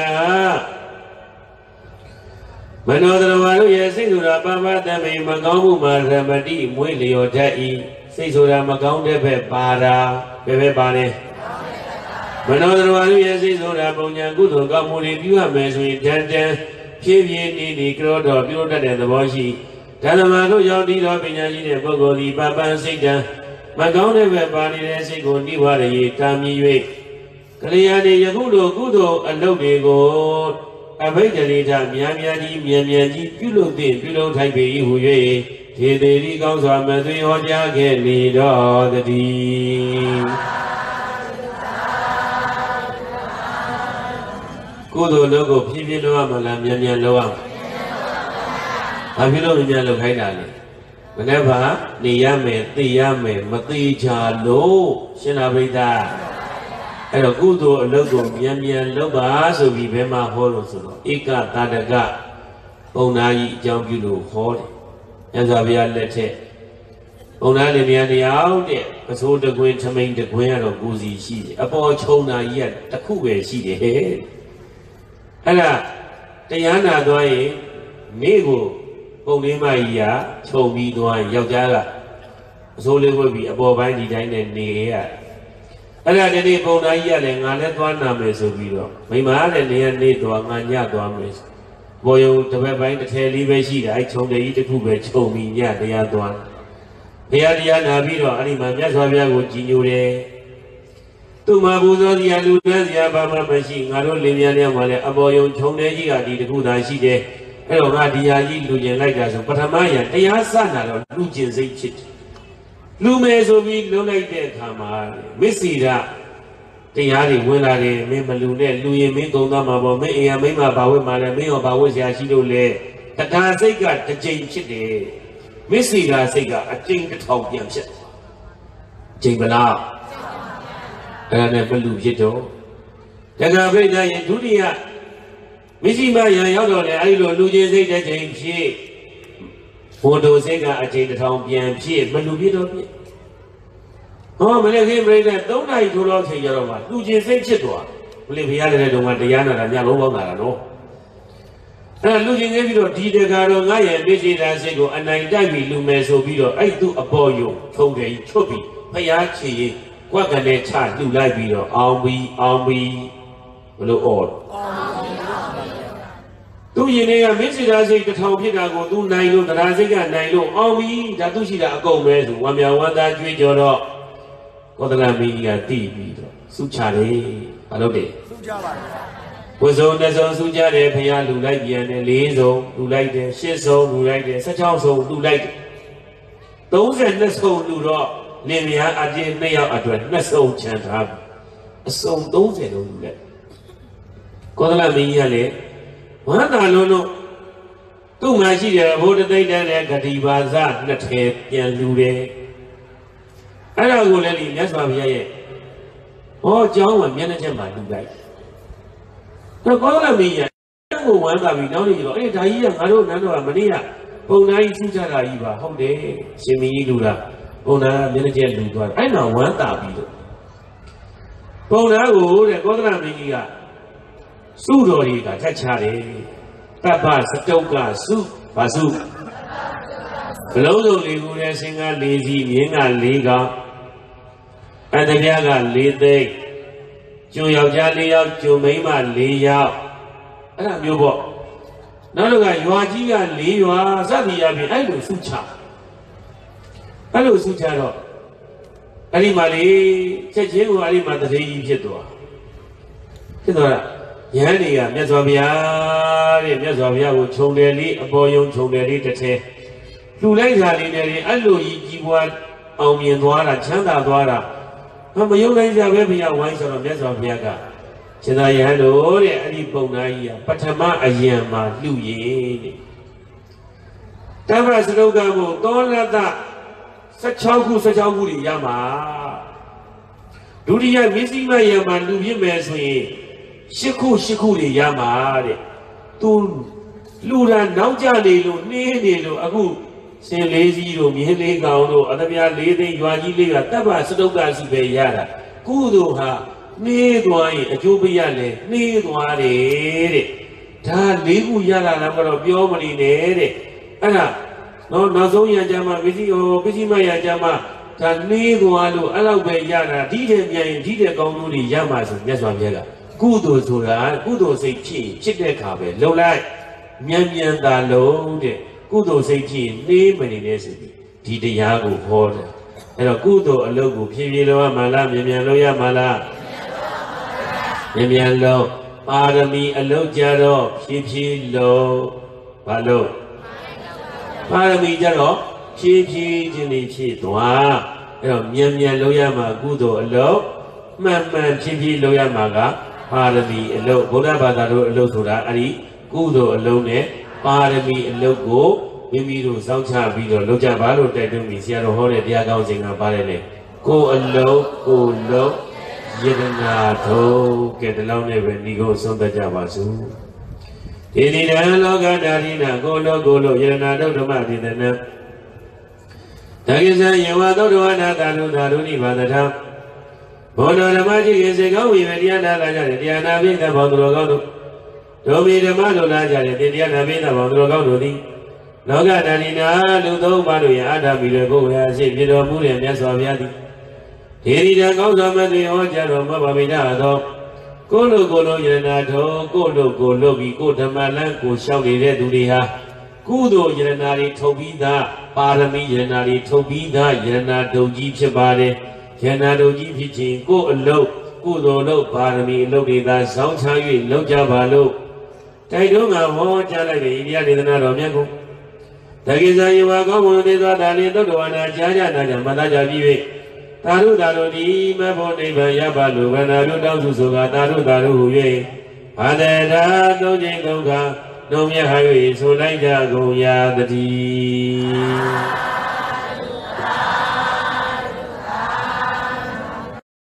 A: Manother Maru, yes, Baba, the main Magamu, Ramadi, Willie or Dai, Sisura Magonde, Para, Bebane. Manother Maru, yes, Bonya, good, Gamuri, you are measuring 10, Pivian, Crodo, Buda, and the Boshi. Talamano, Yodi, Robin, Bogoli, Baba, Sita, Magonde, Bebani, Sigo, Niwari, Tami, Kaliani, Yagudo, Gudo, and Lobigo. A very time, Yamiani, Pulo, Taipei, who ye, Teddy goes on Madrid or Yagan, lead all the team. Kudo logo, Pivino Amalam, Yamian Loam. I feel in Yellow Haidali. Whenever the Yame, Matija, low, Shenabida. And a good logo, Yamian Loba, so we Bema Holo, Ika Tadaga, ပုံနာကြီးအကြောင်းပြုလို့ဟောတယ်မြတ်စွာဘုရားလက်ထက်ပုံနာလင်မြန်းတရားတဲ့အစိုးတကွင်းထမိန်တကွင်းကတော့ကိုစီရှိတယ်အပေါ်ချုံနာကြီးကတစ်ခုပဲရှိတယ်အဲ့ဒါတရားနာသွားရင်နေ့ကိုပုံလေးမကြီးကခြုံပြီးသွားယောက်ျားကအစိုးလေးဝတ်ပြီးအပေါ်ပိုင်းဒီတိုင်းနဲ့နေရအဲ့ဒါတနေ့ပုံနာကြီးကလည်းငါလည်းသွားနာမယ်ဆိုပြီးတော့မိမလည်းနေရနေသွားငါညသွားမယ်ဘောယုံတစ်ပတ်ပိုင်းတစ်ထည်လေးပဲရှိတာအဲ့ခြုံတယ်ကြီးတစ်ခုပဲခြုံပြီးညတရားသွားဘုရားတရားနာပြီးတော့အဲ့ဒီမှာမြတ်စွာဘုရားကိုကြည်ညိုတယ်သူ့မှာပူဇော်စရာလူတန်းစရာဘာမှမရှိငါတို့လင်မြန်းထဲမှာလည်းအပေါ်ယုံခြုံတယ်ကြီးကဒီတစ်ခုသာရှိတယ်အဲ့တော့ငါဒီဟာကြီးလူကျင်လိုက်တာဆိုပထမရတရားစတာတော့လူကျင်စိတ်ဖြစ်တယ်လူမယ်ဆိုပြီးလုံးလိုက်တဲ့အခါမှာမစ္စီရတရားတွေဝင်လာတယ်မင်းမလူနဲ့လူရင်မင်းကုံသွားမှာပေါ့မင်းအိမ်ရမင်းမဘာဝတ်မှာလဲမင်းရောဘာဝတ်ဆရာရှိလို့လဲတရားစိတ်ကတစ်ကြိမ်ဖြစ်တယ်မစ္စီရာစိတ်ကအကျဉ်းတစ်ထောင်ပြန်ဖြစ်ကျိန်ပလားအဲ့ဒါနဲ့ဘလူဖြစ်တော့တရားပိဋကရဲ့ဒုတိယမစ္စည်းမရံရောက်တော့လေအဲ့လိုလူချင်းစိတ်တဲ့ချိန်ဖြစ်ဘုဒ္ဓစိတ်ကအကျဉ်းတစ်ထောင်ပြန်ဖြစ်ဘလူဖြစ်တော့ဖြစ်ဟောမနေ့ကပြိဿ3နာရီထိုးတော့ချိန်ကြတော့မှလူချင်းစိတ်ဖြစ်သွားဘလိဘုရားလည်းတုန်းကတရားနာတာညလုံးပေါင်းတာနော်အဲ့လူချင်းသေးပြီးတော့ဒီတကာတော့ငါရဲ့မစ္စေတာစိတ်ကိုအနိုင်တိုက်ပြီးလူမယ်ဆိုပြီးတော့အဲ့သူ့အပေါ်ယုံထုံတယ်ချွတ်ပြီးဖျားချီရင်ကွက်ကနေချလှူလိုက်ပြီးတော့အောင်ပြီးဘလို့အော်သူရင်တွေကမစ္စေတာစိတ်တစ်ထောင်ဖြစ်တာကိုသူနိုင်လို့တရားစိတ်ကနိုင်လို့အောင်ပြီးဒါသူရှိတာအကုန်ပဲဆိုဝမ်းမြောက်ဝမ်းသာကြွေးကြော်တော့ကောသလမင်းကြီးကတိပြီးတော့စုချတယ်ဘာလို့လဲစုချပါဘုဇုံနှစ်စုံစုကြတယ်ဖရာလူလိုက်ပြန်တယ်4စုံလူလိုက်တယ်8စုံလူလိုက်တယ်16စုံလူလိုက်တယ်32စုံလူတော့လင်မယားအပြည့်2ယောက်အတွက်2စုံချန်ထားအစုံ30လုံးလူလိုက်ကောသလမင်းကြီးကလည်းဝမ်းသာလုံးလို့သူ့မှာရှိတယ်ဘုဒ္ဓသိတ္တနဲ့ဂတိပါဇ2ထည်ပြန်လူတယ်အဲ့ဒါကိုလည်းဒီမြတ်စွာဘုရားရဲ့ဟောကျောင်းကမျက်နှာချက်မှာလူလိုက်တော့ကောလမင်းကြီးကိုဝမ်းသာပြီးနောက်နေတော့အေးဒါကြီးကငါတို့နန်းတော်ကမနေ့ကပုံနာကြီးစုကြတာကြီးပါဟုတ်တယ်ရှင်မင်းကြီးလူလားပုံနာမျက်နှာချက်လူသွားအဲ့မှာဝမ်းသာပြီးတော့ပုံနာကိုတဲ့ကောသလမင်းကြီးကစုတော်ကြီးကထက်ချတယ်တပ္ပစတုတ်ကစုဘာစုဘလုံးစုံလေးကိုလည်းစင်က4စီမြင်းက4ကောင်အတ္တပြားက4သိန်းကျိုးယောက်ျား4ယောက်ကျိုးမိန်းမ4ယောက်အဲ့ဒါမျိုးပေါ့နောက်တစ်ခါရွာကြီးက4ရွာစသည်အပြင်အဲ့လိုစုချအဲ့လိုစုချတော့အဲ့ဒီမှာလေချက်ချင်းကိုအဲ့ဒီမှာတတိကြီးဖြစ်သွားရဟန်းတွေကမြတ်စွာဘုရားတဲ့မြတ်စွာဘုရားကိုခြုံတယ်လေးအပေါ်ယုံခြုံတယ်လေးတစ်ထဲလှူလိုက်တာလေးနဲ့အဲ့လိုကြီးပွားအောင်မြင်သွားတာချမ်းသာသွားတာမယုံနိုင်ကြပဲဘုရားဝိုင်းဆိုတော့မြတ်စွာဘုရားကရှင်သာယဟန်တို့တဲ့အဲ့ဒီပုံနာကြီးကပထမအယံမှာလှူရည်တဲ့တမ္ပစရုပ်ကကိုသောလတ္တ16ခုတွေရမှာဒုတိယမစ္စည်းမယံမှာလှူပြမယ်ဆိုရင်8ခုတွေရမှာတဲ့သူလူရန်နောက်ကြနေလို့နှင်းနေလို့အခုရှင်လေးစီးတို့မြင်းလေးကောင်တို့အတပြား4သိန်းရွာကြီးလေးကတပ်ပစတုတ်ကစီပဲရတာကုသိုလ်ဟာနှေးသွားရင်အကျိုးပေးရလဲနှေးသွားတယ်တဲ့ဒါ4ခုရလာတာကတော့ပြောမနေနဲ့တဲ့အဲ့ဒါနောက်ဆုံးရကြမှာပစ္စည်းမရကြမှာဒါနှေးသွားလို့အဲ့လောက်ပဲရတာဒီတဲ့ပြန်ရင်ဒီတဲ့ကောင်းကျိုးတွေရမှာဆိုမြတ်စွာဘုရားကကုသိုလ်ဆိုတာကုသိုလ်စိတ်ဖြစ်တဲ့အခါပဲလုံလိုက်မြန်သာလုံးတဲ့ကုသိုလ်စိတ်ဖြစ်နှေးမနေနဲ့ဆိုပြီးဒီတရားကိုဟောတယ်အဲ့တော့ကုသိုလ်အလုပ်ကိုဖြည်းဖြည်းလုပ်ရမှာလားမြန်လုပ်ရမှာလားမြန်လုပ်ပါရမီအလုပ်ကြတော့ဖြည်းဖြည်းလုပ်ဘာလို့ပါရမီကြတော့ဖြည်းဖြည်းချင်းနေဖြစ်သွားအဲ့တော့မြန်လုပ်ရမှာကုသိုလ်အလုပ်မှန်ဖြည်းဖြည်းလုပ်ရမှာကပါရမီအလုပ်ဗုဒ္ဓဘာသာတို့အလုပ်ဆိုတာအဲ့ဒီကုသိုလ်အလုပ်နဲ့ပါရမီအလုပ်ကိုမိမိတို့စောင့်ချပြီးတော့လုပ်ကြပါလို့တိုက်တွန်းပြီးဆရာတော်ဟောတဲ့တရားကောင်းစဉ်ကပါတယ်လေကိုအလုပ်ကိုလုပ်ယတနာထုံးကဲဒီလောက်နဲ့ပဲဒီကိုဆုံးသက်ကြပါစို့ေဒီရန်လောကဓာတိနာကိုလိုယရနာတုဒ္ဓမတိတနတကိစ္စယေဝသုဒ္ဓဝနာတာလူသာရုနိဘာသထဘောဓဓမ္မจิตစေကောင်းဝိဝေတရားနာလာကြတယ်တရားနာပိသဘောသူတော်ကောင်းတို့ဒုံမီဓမ္မလိုလာကြတယ်တရားနာပိသဘောသူတော်ကောင်းတို့သည်လောကဓာတိနာလူသုံးပါးတို့ရဲ့အာထာမိတွေကိုယ်ရာရှိပြတော်မူတဲ့မြတ်စွာဘုရားသည်ဒေဒီတံကောင်းသောမသွေဟောကြားတော်မူပါမိတာသောကိုလိုယရနာတော်ကိုလိုပြီးကိုဓမ္မလန်းကိုရှောက်နေတဲ့သူတွေဟာကုသိုလ်ယရနာတွေထုတ်ပြီးသားပါရမီယရနာတွေထုတ်ပြီးသားယရနာတုံကြီးဖြစ်ပါတယ်ယရနာတုံကြီးဖြစ်ခြင်းကိုအလုပ်ကုသိုလ်လုပ်ပါရမီအလုပ်တွေသာစောင်းချ၍လုပ်ကြပါလို့တိုက်တွန်းမှာဟောကြားလိုက်ပြီဣရိယဒေသနာတော်မြတ်ကိုတကိစ္စယေဝကောင်းမွန်သေးသောဒါလင်သုတ္တဝါနာကြားကြနာကြမသာကြပြီး၍သာရုဒီမဘောနိဗ္ဗာန်ရပါလို့ဗန္နာတို့တောင်းစုဆိုကသာရုဟူ၍ဘာတရာသုံးချိန်သုံးခါနှုံမြတ်ဟာ၍ဆိုလိုက်ကြကုန်ရာတည်း